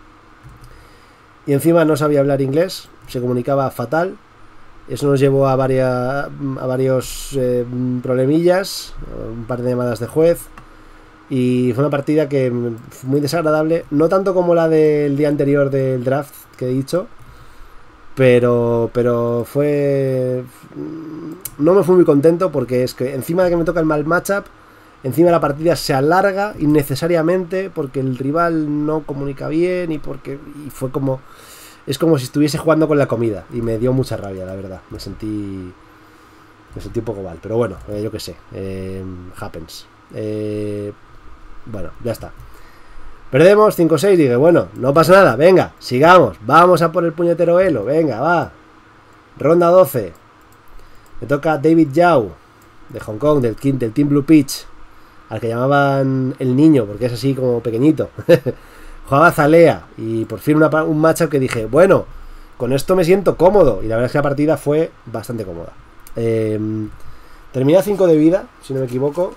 y encima no sabía hablar inglés, se comunicaba fatal. Eso nos llevó a varios problemillas, un par de llamadas de juez. Y fue una partida que fue muy desagradable, no tanto como la del día anterior del draft que he dicho, pero fue... No me fui muy contento porque es que encima de que me toca el mal matchup, encima la partida se alarga innecesariamente porque el rival no comunica bien y fue como... Es como si estuviese jugando con la comida y me dio mucha rabia, la verdad. Me sentí un poco mal, pero bueno, yo qué sé, happens. Bueno, ya está. Perdemos 5-6, dije, bueno, no pasa nada, venga, sigamos, vamos a por el puñetero elo, venga, va. Ronda 12. Me toca David Yao, de Hong Kong, del Team Blue Pitch, al que llamaban el niño, porque es así como pequeñito. Jugaba Zalea, y por fin un matchup que dije, bueno, con esto me siento cómodo, y la verdad es que la partida fue bastante cómoda. Terminé a 5 de vida, si no me equivoco.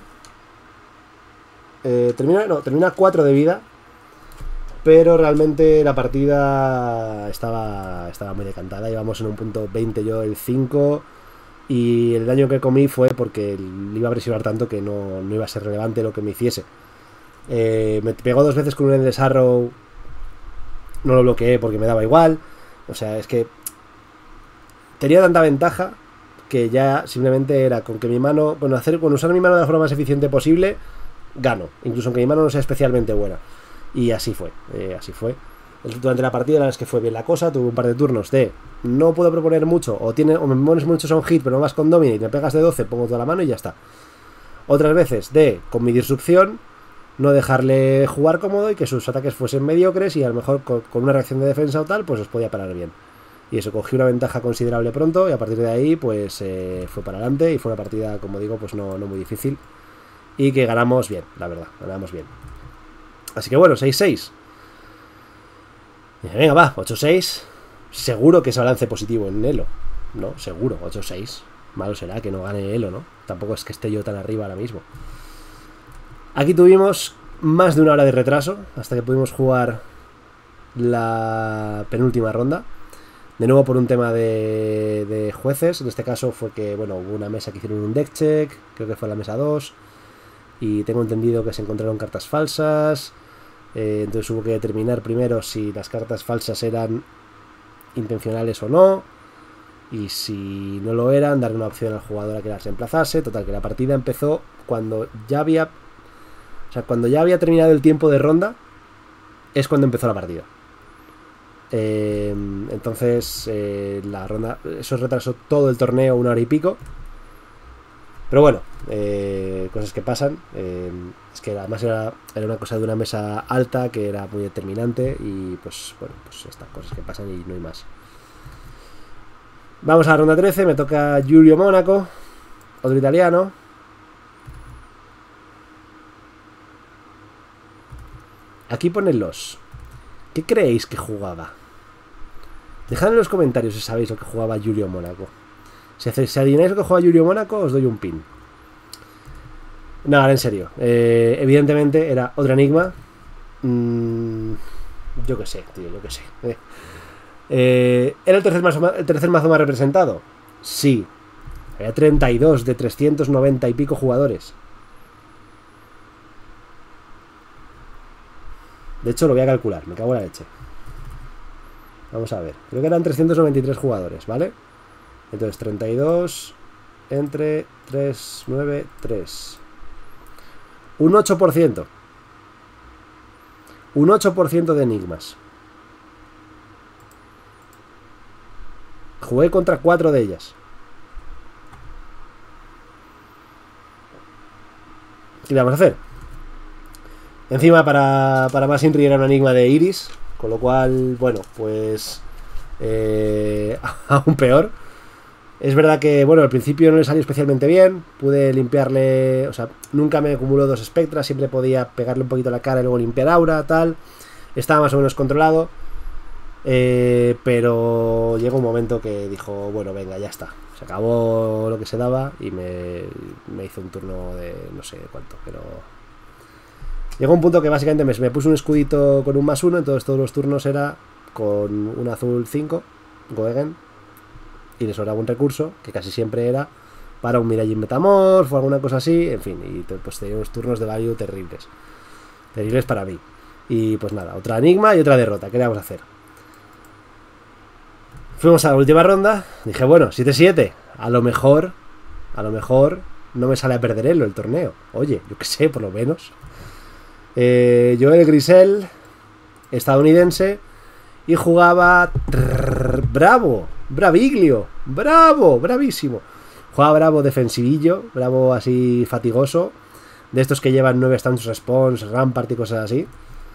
Termina 4 de vida. Pero realmente la partida estaba muy decantada. Íbamos en un punto 20 yo el 5. Y el daño que comí fue porque le iba a presionar tanto que no iba a ser relevante lo que me hiciese. Me pegó 2 veces con un Endless Arrow. No lo bloqueé porque me daba igual. O sea, es que tenía tanta ventaja que ya simplemente era con que mi mano, con usar mi mano de la forma más eficiente posible, gano, incluso aunque mi mano no sea especialmente buena. Y así fue. Durante la partida la verdad es que fue bien la cosa. Tuve un par de turnos de no puedo proponer mucho, o me pones muchos on hit pero no vas con Dominate, me pegas de 12, pongo toda la mano y ya está. Otras veces de, con mi disrupción, no dejarle jugar cómodo y que sus ataques fuesen mediocres y a lo mejor con una reacción de defensa o tal, pues os podía parar bien. Y eso, cogí una ventaja considerable pronto y a partir de ahí pues fue para adelante y fue una partida, como digo, pues no muy difícil y que ganamos bien, la verdad, ganamos bien. Así que bueno, 6-6. Venga, va, 8-6. Seguro que es balance positivo en Elo, ¿no? Seguro, 8-6. Malo será que no gane Elo, ¿no? Tampoco es que esté yo tan arriba ahora mismo. Aquí tuvimos más de una hora de retraso hasta que pudimos jugar la penúltima ronda. De nuevo por un tema de jueces. En este caso fue que, bueno, hubo una mesa que hicieron un deck check. Creo que fue la mesa 2. Y tengo entendido que se encontraron cartas falsas. Entonces hubo que determinar primero si las cartas falsas eran intencionales o no. Y si no lo eran, darle una opción al jugador a que las reemplazase. Total, que la partida empezó cuando ya había... O sea, cuando ya había terminado el tiempo de ronda, es cuando empezó la partida. Entonces, la ronda... Eso retrasó todo el torneo 1 hora y pico. Pero bueno, cosas que pasan. Es que además era una cosa de una mesa alta que era muy determinante. Y pues, bueno, pues estas cosas que pasan y no hay más. Vamos a la ronda 13. Me toca Giulio Mónaco, otro italiano. Aquí ponen los. ¿Qué creéis que jugaba? Dejad en los comentarios si sabéis lo que jugaba Giulio Mónaco. Si adivináis lo que juega Giulio Mónaco, os doy un pin. No, ahora en serio. Evidentemente era otro enigma. Yo qué sé, tío, yo qué sé. ¿Era el tercer mazo más representado? Sí. Había 32 de 390 y pico jugadores. De hecho, lo voy a calcular. Me cago en la leche. Vamos a ver. Creo que eran 393 jugadores, ¿vale? Entonces, 32 entre 393. Un 8%. Un 8% de enigmas. Jugué contra 4 de ellas. ¿Qué le vamos a hacer? Encima para más Inri era un enigma de Iris. Con lo cual, bueno, pues aún peor. Es verdad que, bueno, al principio no le salió especialmente bien. Pude limpiarle, o sea, nunca me acumuló 2 espectras. Siempre podía pegarle un poquito a la cara y luego limpiar aura, tal. Estaba más o menos controlado. Pero llegó un momento que dijo, bueno, venga, ya está. Se acabó lo que se daba y me hizo un turno de no sé cuánto, pero... Llegó un punto que básicamente me puso un escudito con un +1, entonces todos los turnos era con un azul 5, Goegen, y le sobraba un recurso, que casi siempre era para un Mirajin Metamorph o alguna cosa así, en fin, y pues tenía unos turnos de value terribles. Terribles para mí. Y pues nada, otra enigma y otra derrota, ¿qué le vamos a hacer? Fuimos a la última ronda, dije, bueno, 7-7, a lo mejor no me sale a perder el torneo. Oye, yo qué sé, por lo menos. Joel Grisel, estadounidense, y jugaba Bravo, Braviglio, Bravo, bravísimo. Jugaba Bravo defensivillo, Bravo así fatigoso, de estos que llevan 9 stunts response, rampart y cosas así.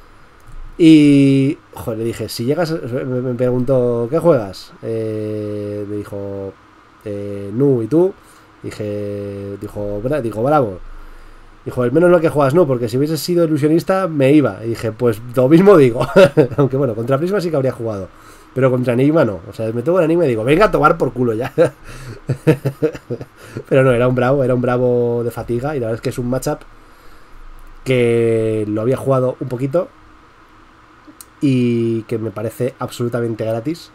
Y joder, le dije, si llegas, me preguntó, ¿qué juegas? Me dijo, Nu, ¿y tú? Dijo, Bravo. Dijo, el menos lo que juegas, no, porque si hubiese sido ilusionista me iba. Y dije, pues lo mismo digo. Aunque bueno, contra Prisma sí que habría jugado, pero contra Enigma no. O sea, me tomo el Enigma y digo, venga a tomar por culo ya. Pero no, era un Bravo de fatiga. Y la verdad es que es un matchup que lo había jugado un poquito y que me parece absolutamente gratis.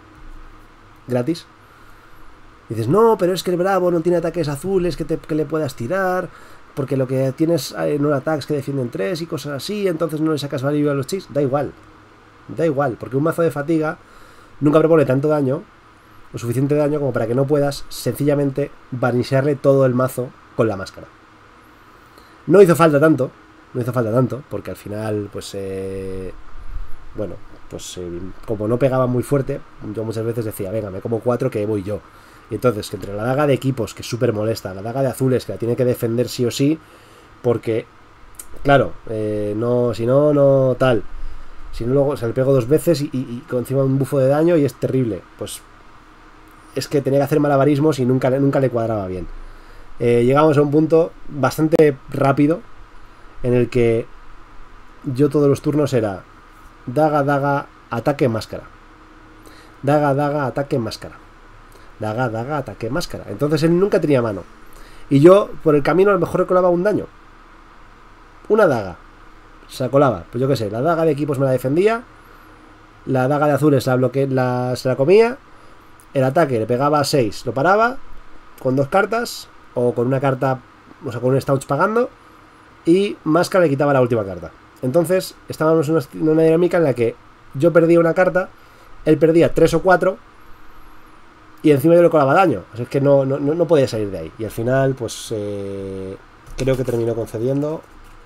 Y dices, no, pero es que el Bravo no tiene ataques azules que le puedas tirar, porque lo que tienes no attacks que defienden 3 y cosas así, entonces no le sacas value a los chis. Da igual, porque un mazo de fatiga nunca propone tanto daño, o suficiente daño como para que no puedas sencillamente vanishearle todo el mazo con la máscara. No hizo falta tanto, porque al final, pues bueno, pues como no pegaba muy fuerte, yo muchas veces decía, venga, me como 4 que voy yo. Y entonces, que entre la daga de equipos, que es súper molesta, la daga de azules, que la tiene que defender sí o sí, porque, claro, no, si no, no tal. Si no, luego se le pego 2 veces y encima un bufo de daño y es terrible. Pues es que tenía que hacer malabarismos y nunca le cuadraba bien. Llegamos a un punto bastante rápido en el que yo todos los turnos era daga, ataque, máscara. Daga, ataque, máscara. Daga, ataque, máscara. Entonces él nunca tenía mano. Y yo, por el camino, a lo mejor recolaba un daño. Una daga. Se la colaba. Pues yo qué sé, la daga de equipos me la defendía. La daga de azules se la comía. El ataque le pegaba a 6, lo paraba. Con 2 cartas. O con una carta, o sea, con un stouch pagando. Y máscara le quitaba la última carta. Entonces, estábamos en una dinámica en la que yo perdía una carta, él perdía 3 o 4, y encima yo le colaba daño. O sea, es que no podía salir de ahí. Y al final, pues creo que terminó concediendo.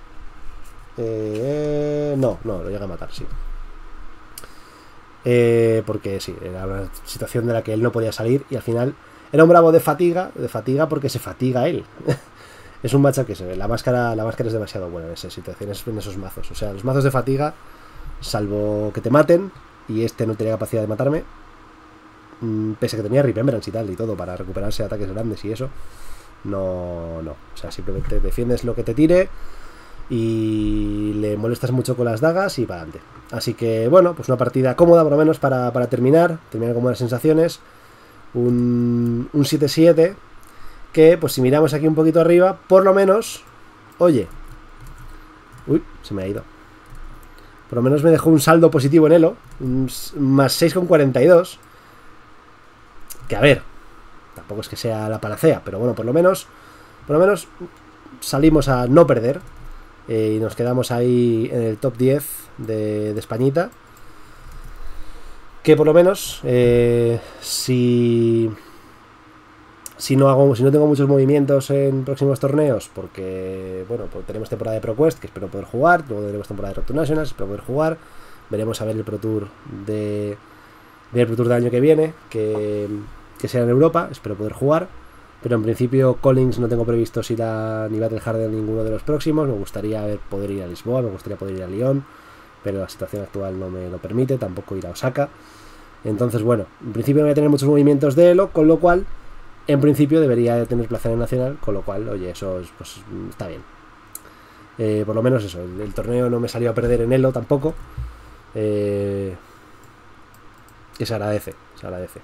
No, lo llega a matar, sí. Porque sí, era una situación de la que él no podía salir. Y al final era un Bravo de fatiga porque se fatiga él. Es un matchup que la máscara es demasiado buena en esas situaciones, en esos mazos. O sea, los mazos de fatiga, salvo que te maten, y este no tenía capacidad de matarme, pese a que tenía Remembrance y tal y todo para recuperarse de ataques grandes y eso, no. O sea, simplemente defiendes lo que te tire y le molestas mucho con las dagas y para adelante. Así que bueno, pues una partida cómoda por lo menos para terminar con buenas sensaciones. Un 7-7 que, pues si miramos aquí un poquito arriba, por lo menos, oye, uy, se me ha ido, por lo menos me dejó un saldo positivo en Elo, un más 6,42, que a ver, tampoco es que sea la panacea, pero bueno, por lo menos salimos a no perder, y nos quedamos ahí en el top 10 de Españita, que por lo menos si Si no tengo muchos movimientos en próximos torneos, porque bueno, pues tenemos temporada de ProQuest, que espero poder jugar, luego tenemos temporada de Road to Nationals, espero poder jugar, veremos a ver el Pro Tour del año que viene, que sea en Europa, espero poder jugar, pero en principio Collins no tengo previsto ir ni Battle Harden ninguno de los próximos. Me gustaría poder ir a Lisboa, me gustaría poder ir a Lyon, pero la situación actual no me lo permite, tampoco ir a Osaka. Entonces bueno, en principio no voy a tener muchos movimientos de Elo, con lo cual en principio debería de tener placer en Nacional, con lo cual, oye, eso pues, está bien. Por lo menos eso, el torneo no me salió a perder en Elo tampoco. Que se agradece, se agradece.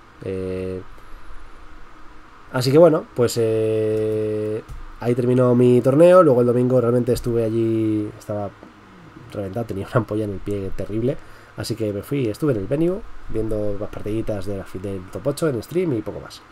Así que bueno, pues ahí terminó mi torneo. Luego el domingo realmente estuve allí, estaba reventado, tenía una ampolla en el pie terrible. Así que me fui, estuve en el venue viendo las partiditas del top 8 en stream y poco más.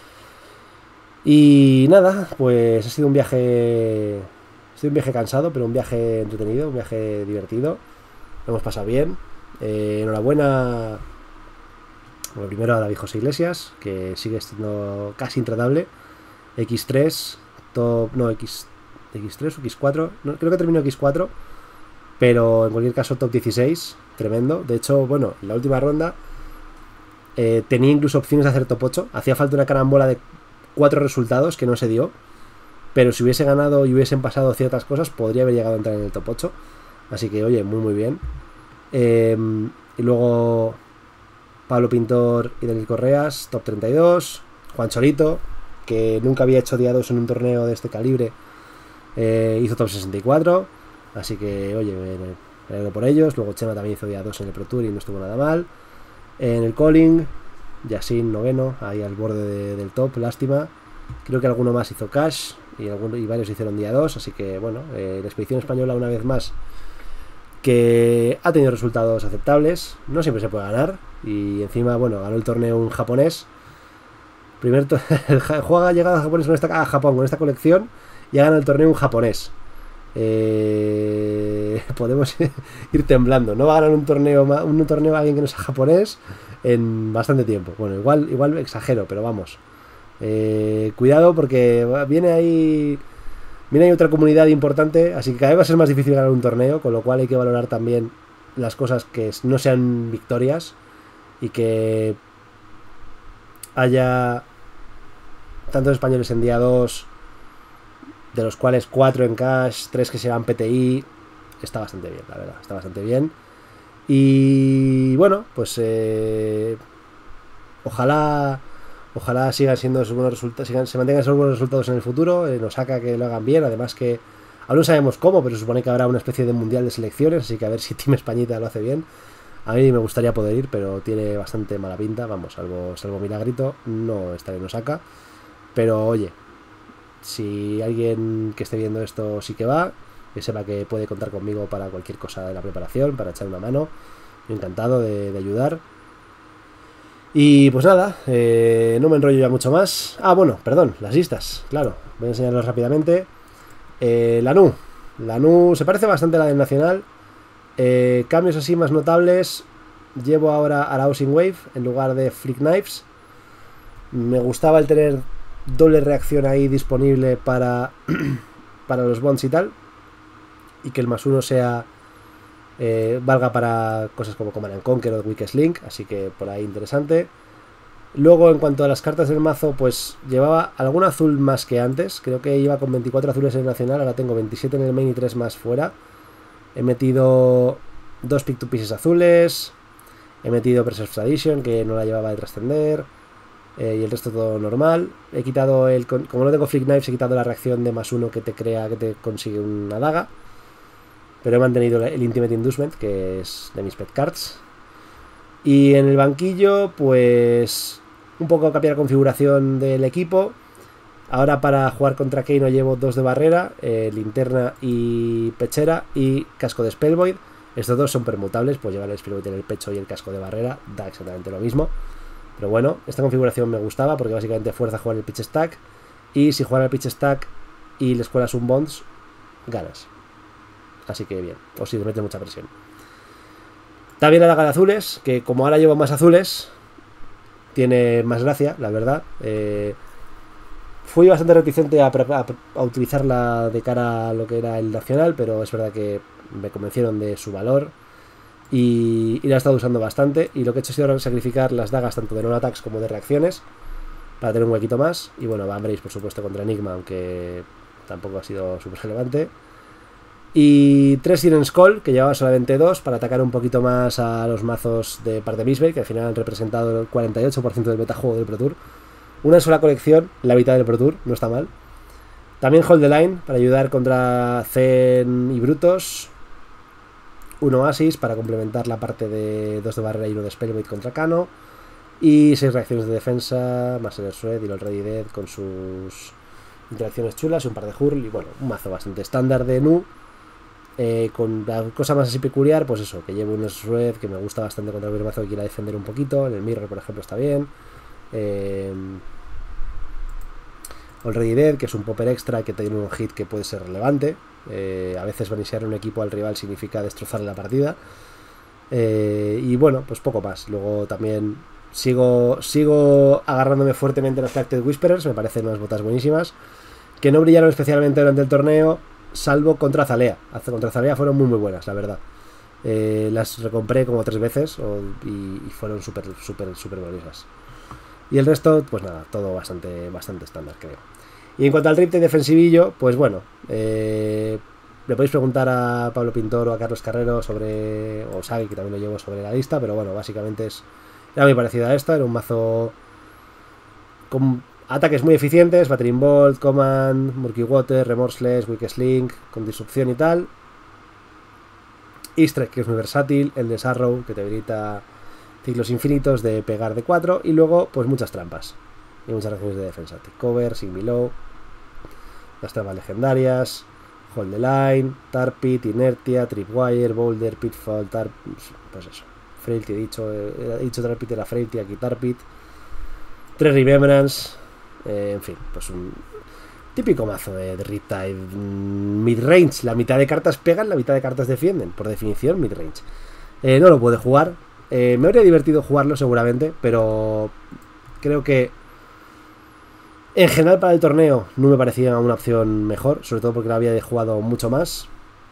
Y nada, pues ha sido un viaje cansado, pero un viaje entretenido, un viaje divertido. Lo hemos pasado bien. Enhorabuena, bueno, primero a David José Iglesias, que sigue siendo casi intratable. X3, top, no, X3 o X4, no, creo que terminó X4, pero en cualquier caso top 16, tremendo. De hecho, bueno, en la última ronda tenía incluso opciones de hacer top 8. Hacía falta una carambola de 4 resultados que no se dio, pero si hubiese ganado y hubiesen pasado ciertas cosas, podría haber llegado a entrar en el top 8. Así que, oye, muy muy bien. Y luego Pablo Pintor y Daniel Correas, top 32. Juan Cholito, que nunca había hecho día 2 en un torneo de este calibre, hizo top 64. Así que, oye, me alegro por ellos. Luego Chema también hizo día 2 en el Pro Tour y no estuvo nada mal. En el Calling, Yasin noveno, ahí al borde del top, lástima. Creo que alguno más hizo cash y varios hicieron día 2, así que bueno, la expedición española una vez más que ha tenido resultados aceptables. No siempre se puede ganar y encima, bueno, ganó el torneo un japonés. El juego ha llegado a Japón con esta colección y ha ganado el torneo un japonés. Podemos ir temblando. No va a ganar un torneo a alguien que no sea japonés en bastante tiempo. Bueno, igual exagero, pero vamos. Cuidado porque viene ahí otra comunidad importante, así que cada vez va a ser más difícil ganar un torneo, con lo cual hay que valorar también las cosas que no sean victorias y que haya tantos españoles en día 2, de los cuales 4 en cash, 3 que serán PTI. Está bastante bien, la verdad, está bastante bien. Y bueno, pues ojalá sigan siendo esos buenos resultados, se mantengan esos buenos resultados en el futuro. En Osaka que lo hagan bien, además que aún no sabemos cómo, pero se supone que habrá una especie de mundial de selecciones, así que a ver si Team Españita lo hace bien. A mí me gustaría poder ir, pero tiene bastante mala pinta, vamos, salvo Milagrito, no estaré en Osaka. Pero oye, si alguien que esté viendo esto sí que va, que sepa que puede contar conmigo para cualquier cosa de la preparación, para echar una mano. Yo encantado de ayudar. Y pues nada, no me enrollo ya mucho más. Ah, bueno, perdón, las listas, claro, voy a enseñarlas rápidamente. La NU se parece bastante a la del Nacional. Cambios así más notables. Llevo ahora a la Housing Wave en lugar de Flick Knives. Me gustaba el tener doble reacción ahí disponible para los bonds y tal, y que el +1 sea valga para cosas como Command & Conquer o Weakest Link, así que por ahí interesante. Luego, en cuanto a las cartas del mazo, pues llevaba algún azul más que antes. Creo que iba con 24 azules en el Nacional, ahora tengo 27 en el main y 3 más fuera. He metido 2 pick to pieces azules, he metido Preserve Tradition, que no la llevaba de trascender, y el resto todo normal. He quitado como no tengo Flick Knives, he quitado la reacción de +1 que te consigue una daga, pero he mantenido el Intimate Inducement, que es de mis pet cards. Y en el banquillo, pues un poco cambiar la configuración del equipo. Ahora para jugar contra Keino llevo 2 de barrera, linterna y pechera, y casco de Spellvoid. Estos 2 son permutables, pues llevar el Spellvoid en el pecho y el casco de barrera da exactamente lo mismo. Pero bueno, esta configuración me gustaba porque básicamente fuerza jugar el pitch stack, y si juegas el pitch stack y le escuelas un bonds, ganas. Así que bien, o si te metes mucha presión. También la daga de azules, que como ahora llevo más azules, tiene más gracia, la verdad. Fui bastante reticente a utilizarla de cara a lo que era el nacional, pero es verdad que me convencieron de su valor y la he estado usando bastante. Y lo que he hecho ha sido sacrificar las dagas tanto de non-attacks como de reacciones para tener un huequito más. Y bueno, Vambrace por supuesto contra Enigma, aunque tampoco ha sido súper relevante. Y 3 Siren's Call, que llevaba solamente 2, para atacar un poquito más a los mazos de parte Misbay, que al final han representado el 48% del metajuego del Pro Tour. Una sola colección, la mitad del Pro Tour, no está mal. También Hold the Line, para ayudar contra Zen y Brutos. Un Oasis, para complementar la parte de 2 de barrera y 1 de Spellblade contra Kano. Y 6 reacciones de defensa, más el Shred y el Already Dead con sus interacciones chulas y un par de Hurl. Y bueno, un mazo bastante estándar de Nu. Con la cosa más así peculiar, pues eso, que llevo un Shred que me gusta bastante contra el mazo que quiera defender un poquito. En el Mirror, por ejemplo, está bien. Already Dead, que es un popper extra que tiene un hit que puede ser relevante. A veces banishear un equipo al rival significa destrozarle la partida. Y bueno, pues poco más. Luego también sigo agarrándome fuertemente a los Collected Whisperers, me parecen unas botas buenísimas, que no brillaron especialmente durante el torneo, salvo contra Zalea. Contra Zalea fueron muy buenas, la verdad. Las recompré como 3 veces y fueron súper valiosas. Y el resto, pues nada, todo bastante estándar, creo. Y en cuanto al Riptide defensivillo, pues bueno, le podéis preguntar a Pablo Pintor o a Carlos Carrero sobre, o Sagi, que también lo llevo sobre la lista, pero bueno, básicamente era muy parecida a esta, era un mazo con ataques muy eficientes, Battering Bolt, Command, Murky Water, Remorseless, Weakest Link, con disrupción y tal. Easter Egg, que es muy versátil, el de Arrow, que te habilita ciclos infinitos de pegar de 4, y luego pues muchas trampas y muchas reacciones de defensa, Take Cover, Sing Below, las trampas legendarias, Hold the Line, Tar Pit, Inertia, Tripwire, Boulder, Pitfall, pues eso, Frailty, he dicho Tar Pit era Frailty, aquí Tar Pit, 3 Remembrance, en fin, pues un típico mazo de Riptide mid-range, la mitad de cartas pegan, la mitad de cartas defienden, por definición mid-range. No lo puede jugar, me habría divertido jugarlo seguramente, pero creo que en general para el torneo no me parecía una opción mejor, sobre todo porque lo había jugado mucho más.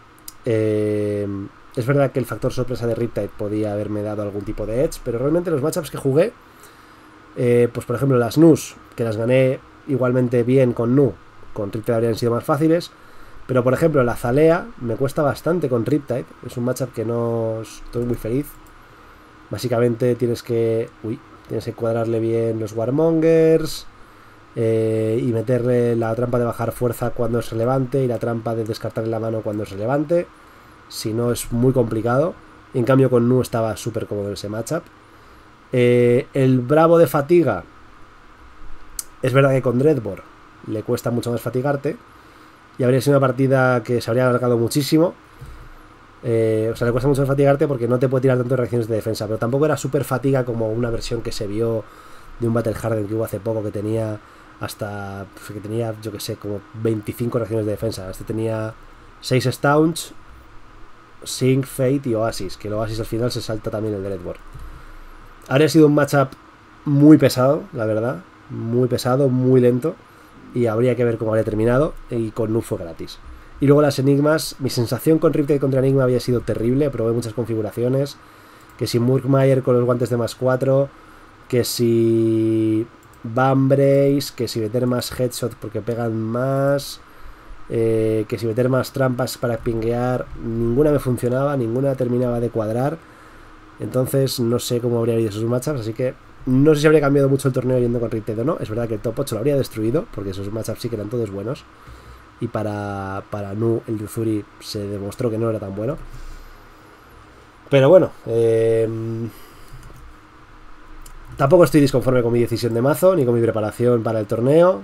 Es verdad que el factor sorpresa de Riptide podía haberme dado algún tipo de edge, pero realmente los matchups que jugué, pues por ejemplo las Nus, que las gané igualmente bien con Nu, con Riptide habrían sido más fáciles, pero por ejemplo la Zalea me cuesta bastante con Riptide, es un matchup que no estoy muy feliz. Básicamente tienes que cuadrarle bien los Warmongers, y meterle la trampa de bajar fuerza cuando es relevante y la trampa de descartar en la mano cuando es relevante. Si no, es muy complicado. En cambio con Nu estaba súper cómodo ese matchup. El Bravo de fatiga, es verdad que con Dreadbore le cuesta mucho más fatigarte y habría sido una partida que se habría alargado muchísimo. O sea, le cuesta mucho fatigarte porque no te puede tirar tanto reacciones de defensa, pero tampoco era súper fatiga como una versión que se vio de un Battle Harden que hubo hace poco, que tenía yo que sé, como 25 reacciones de defensa. Este tenía 6 Staunch, Sync, Fate y Oasis, que el Oasis al final se salta también el Dreadbore. Habría sido un matchup muy pesado, la verdad, muy pesado, muy lento, y habría que ver cómo habría terminado, y con Nu fue gratis. Y luego las Enigmas, mi sensación con Riptide contra Enigma había sido terrible, probé muchas configuraciones, que si Murkmire con los guantes de +4, que si Vambrace, que si meter más headshot porque pegan más, que si meter más trampas para pinguear, ninguna me funcionaba, ninguna terminaba de cuadrar. Entonces no sé cómo habría habido esos matchups, así que no sé si habría cambiado mucho el torneo yendo con Riptide o no. Es verdad que el top 8 lo habría destruido, porque esos matchups sí que eran todos buenos, y para Nu el de Uzuri se demostró que no era tan bueno. Pero bueno, tampoco estoy disconforme con mi decisión de mazo, ni con mi preparación para el torneo.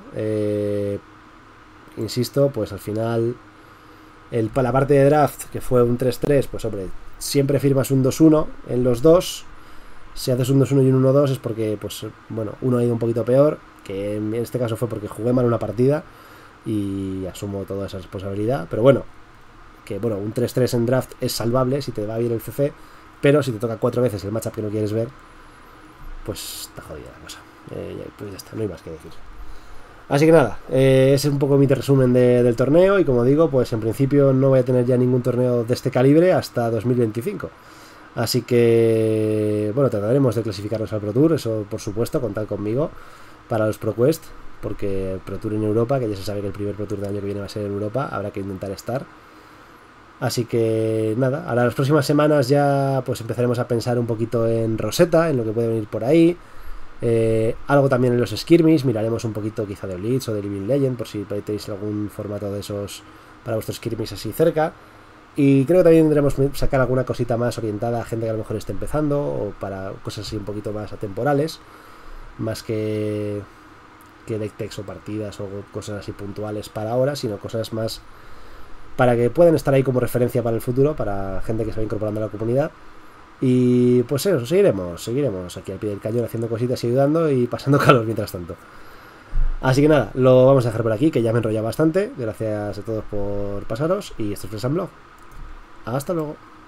Insisto, pues al final la parte de draft, que fue un 3-3, pues hombre, siempre firmas un 2-1 en los dos. Si haces un 2-1 y un 1-2 es porque, pues bueno, uno ha ido un poquito peor, que en este caso fue porque jugué mal una partida y asumo toda esa responsabilidad. Pero bueno, que bueno, un 3-3 en draft es salvable si te va bien el CC, pero si te toca 4 veces el matchup que no quieres ver, pues está jodida la cosa. Pues ya está, no hay más que decir. Así que nada, ese es un poco mi resumen del torneo y como digo, pues en principio no voy a tener ya ningún torneo de este calibre hasta 2025. Así que, bueno, trataremos de clasificarnos al Pro Tour, eso por supuesto, contad conmigo para los ProQuest, porque Pro Tour en Europa, que ya se sabe que el primer Pro Tour del año que viene va a ser en Europa, habrá que intentar estar. Así que nada, ahora las próximas semanas ya pues empezaremos a pensar un poquito en Rosetta, en lo que puede venir por ahí. Algo también en los skirmish, miraremos un poquito quizá de Blitz o de Living Legend, por si tenéis algún formato de esos para vuestros skirmish así cerca. Y creo que también tendremos que sacar alguna cosita más orientada a gente que a lo mejor esté empezando, o para cosas así un poquito más atemporales, más que deck techs o partidas o cosas así puntuales para ahora, sino cosas más para que puedan estar ahí como referencia para el futuro, para gente que se va incorporando a la comunidad. Y pues eso, seguiremos aquí al pie del cañón haciendo cositas y ayudando y pasando calor mientras tanto. Así que nada, lo vamos a dejar por aquí, que ya me he enrollado bastante. Gracias a todos por pasaros y esto es Flex and Blog. Hasta luego.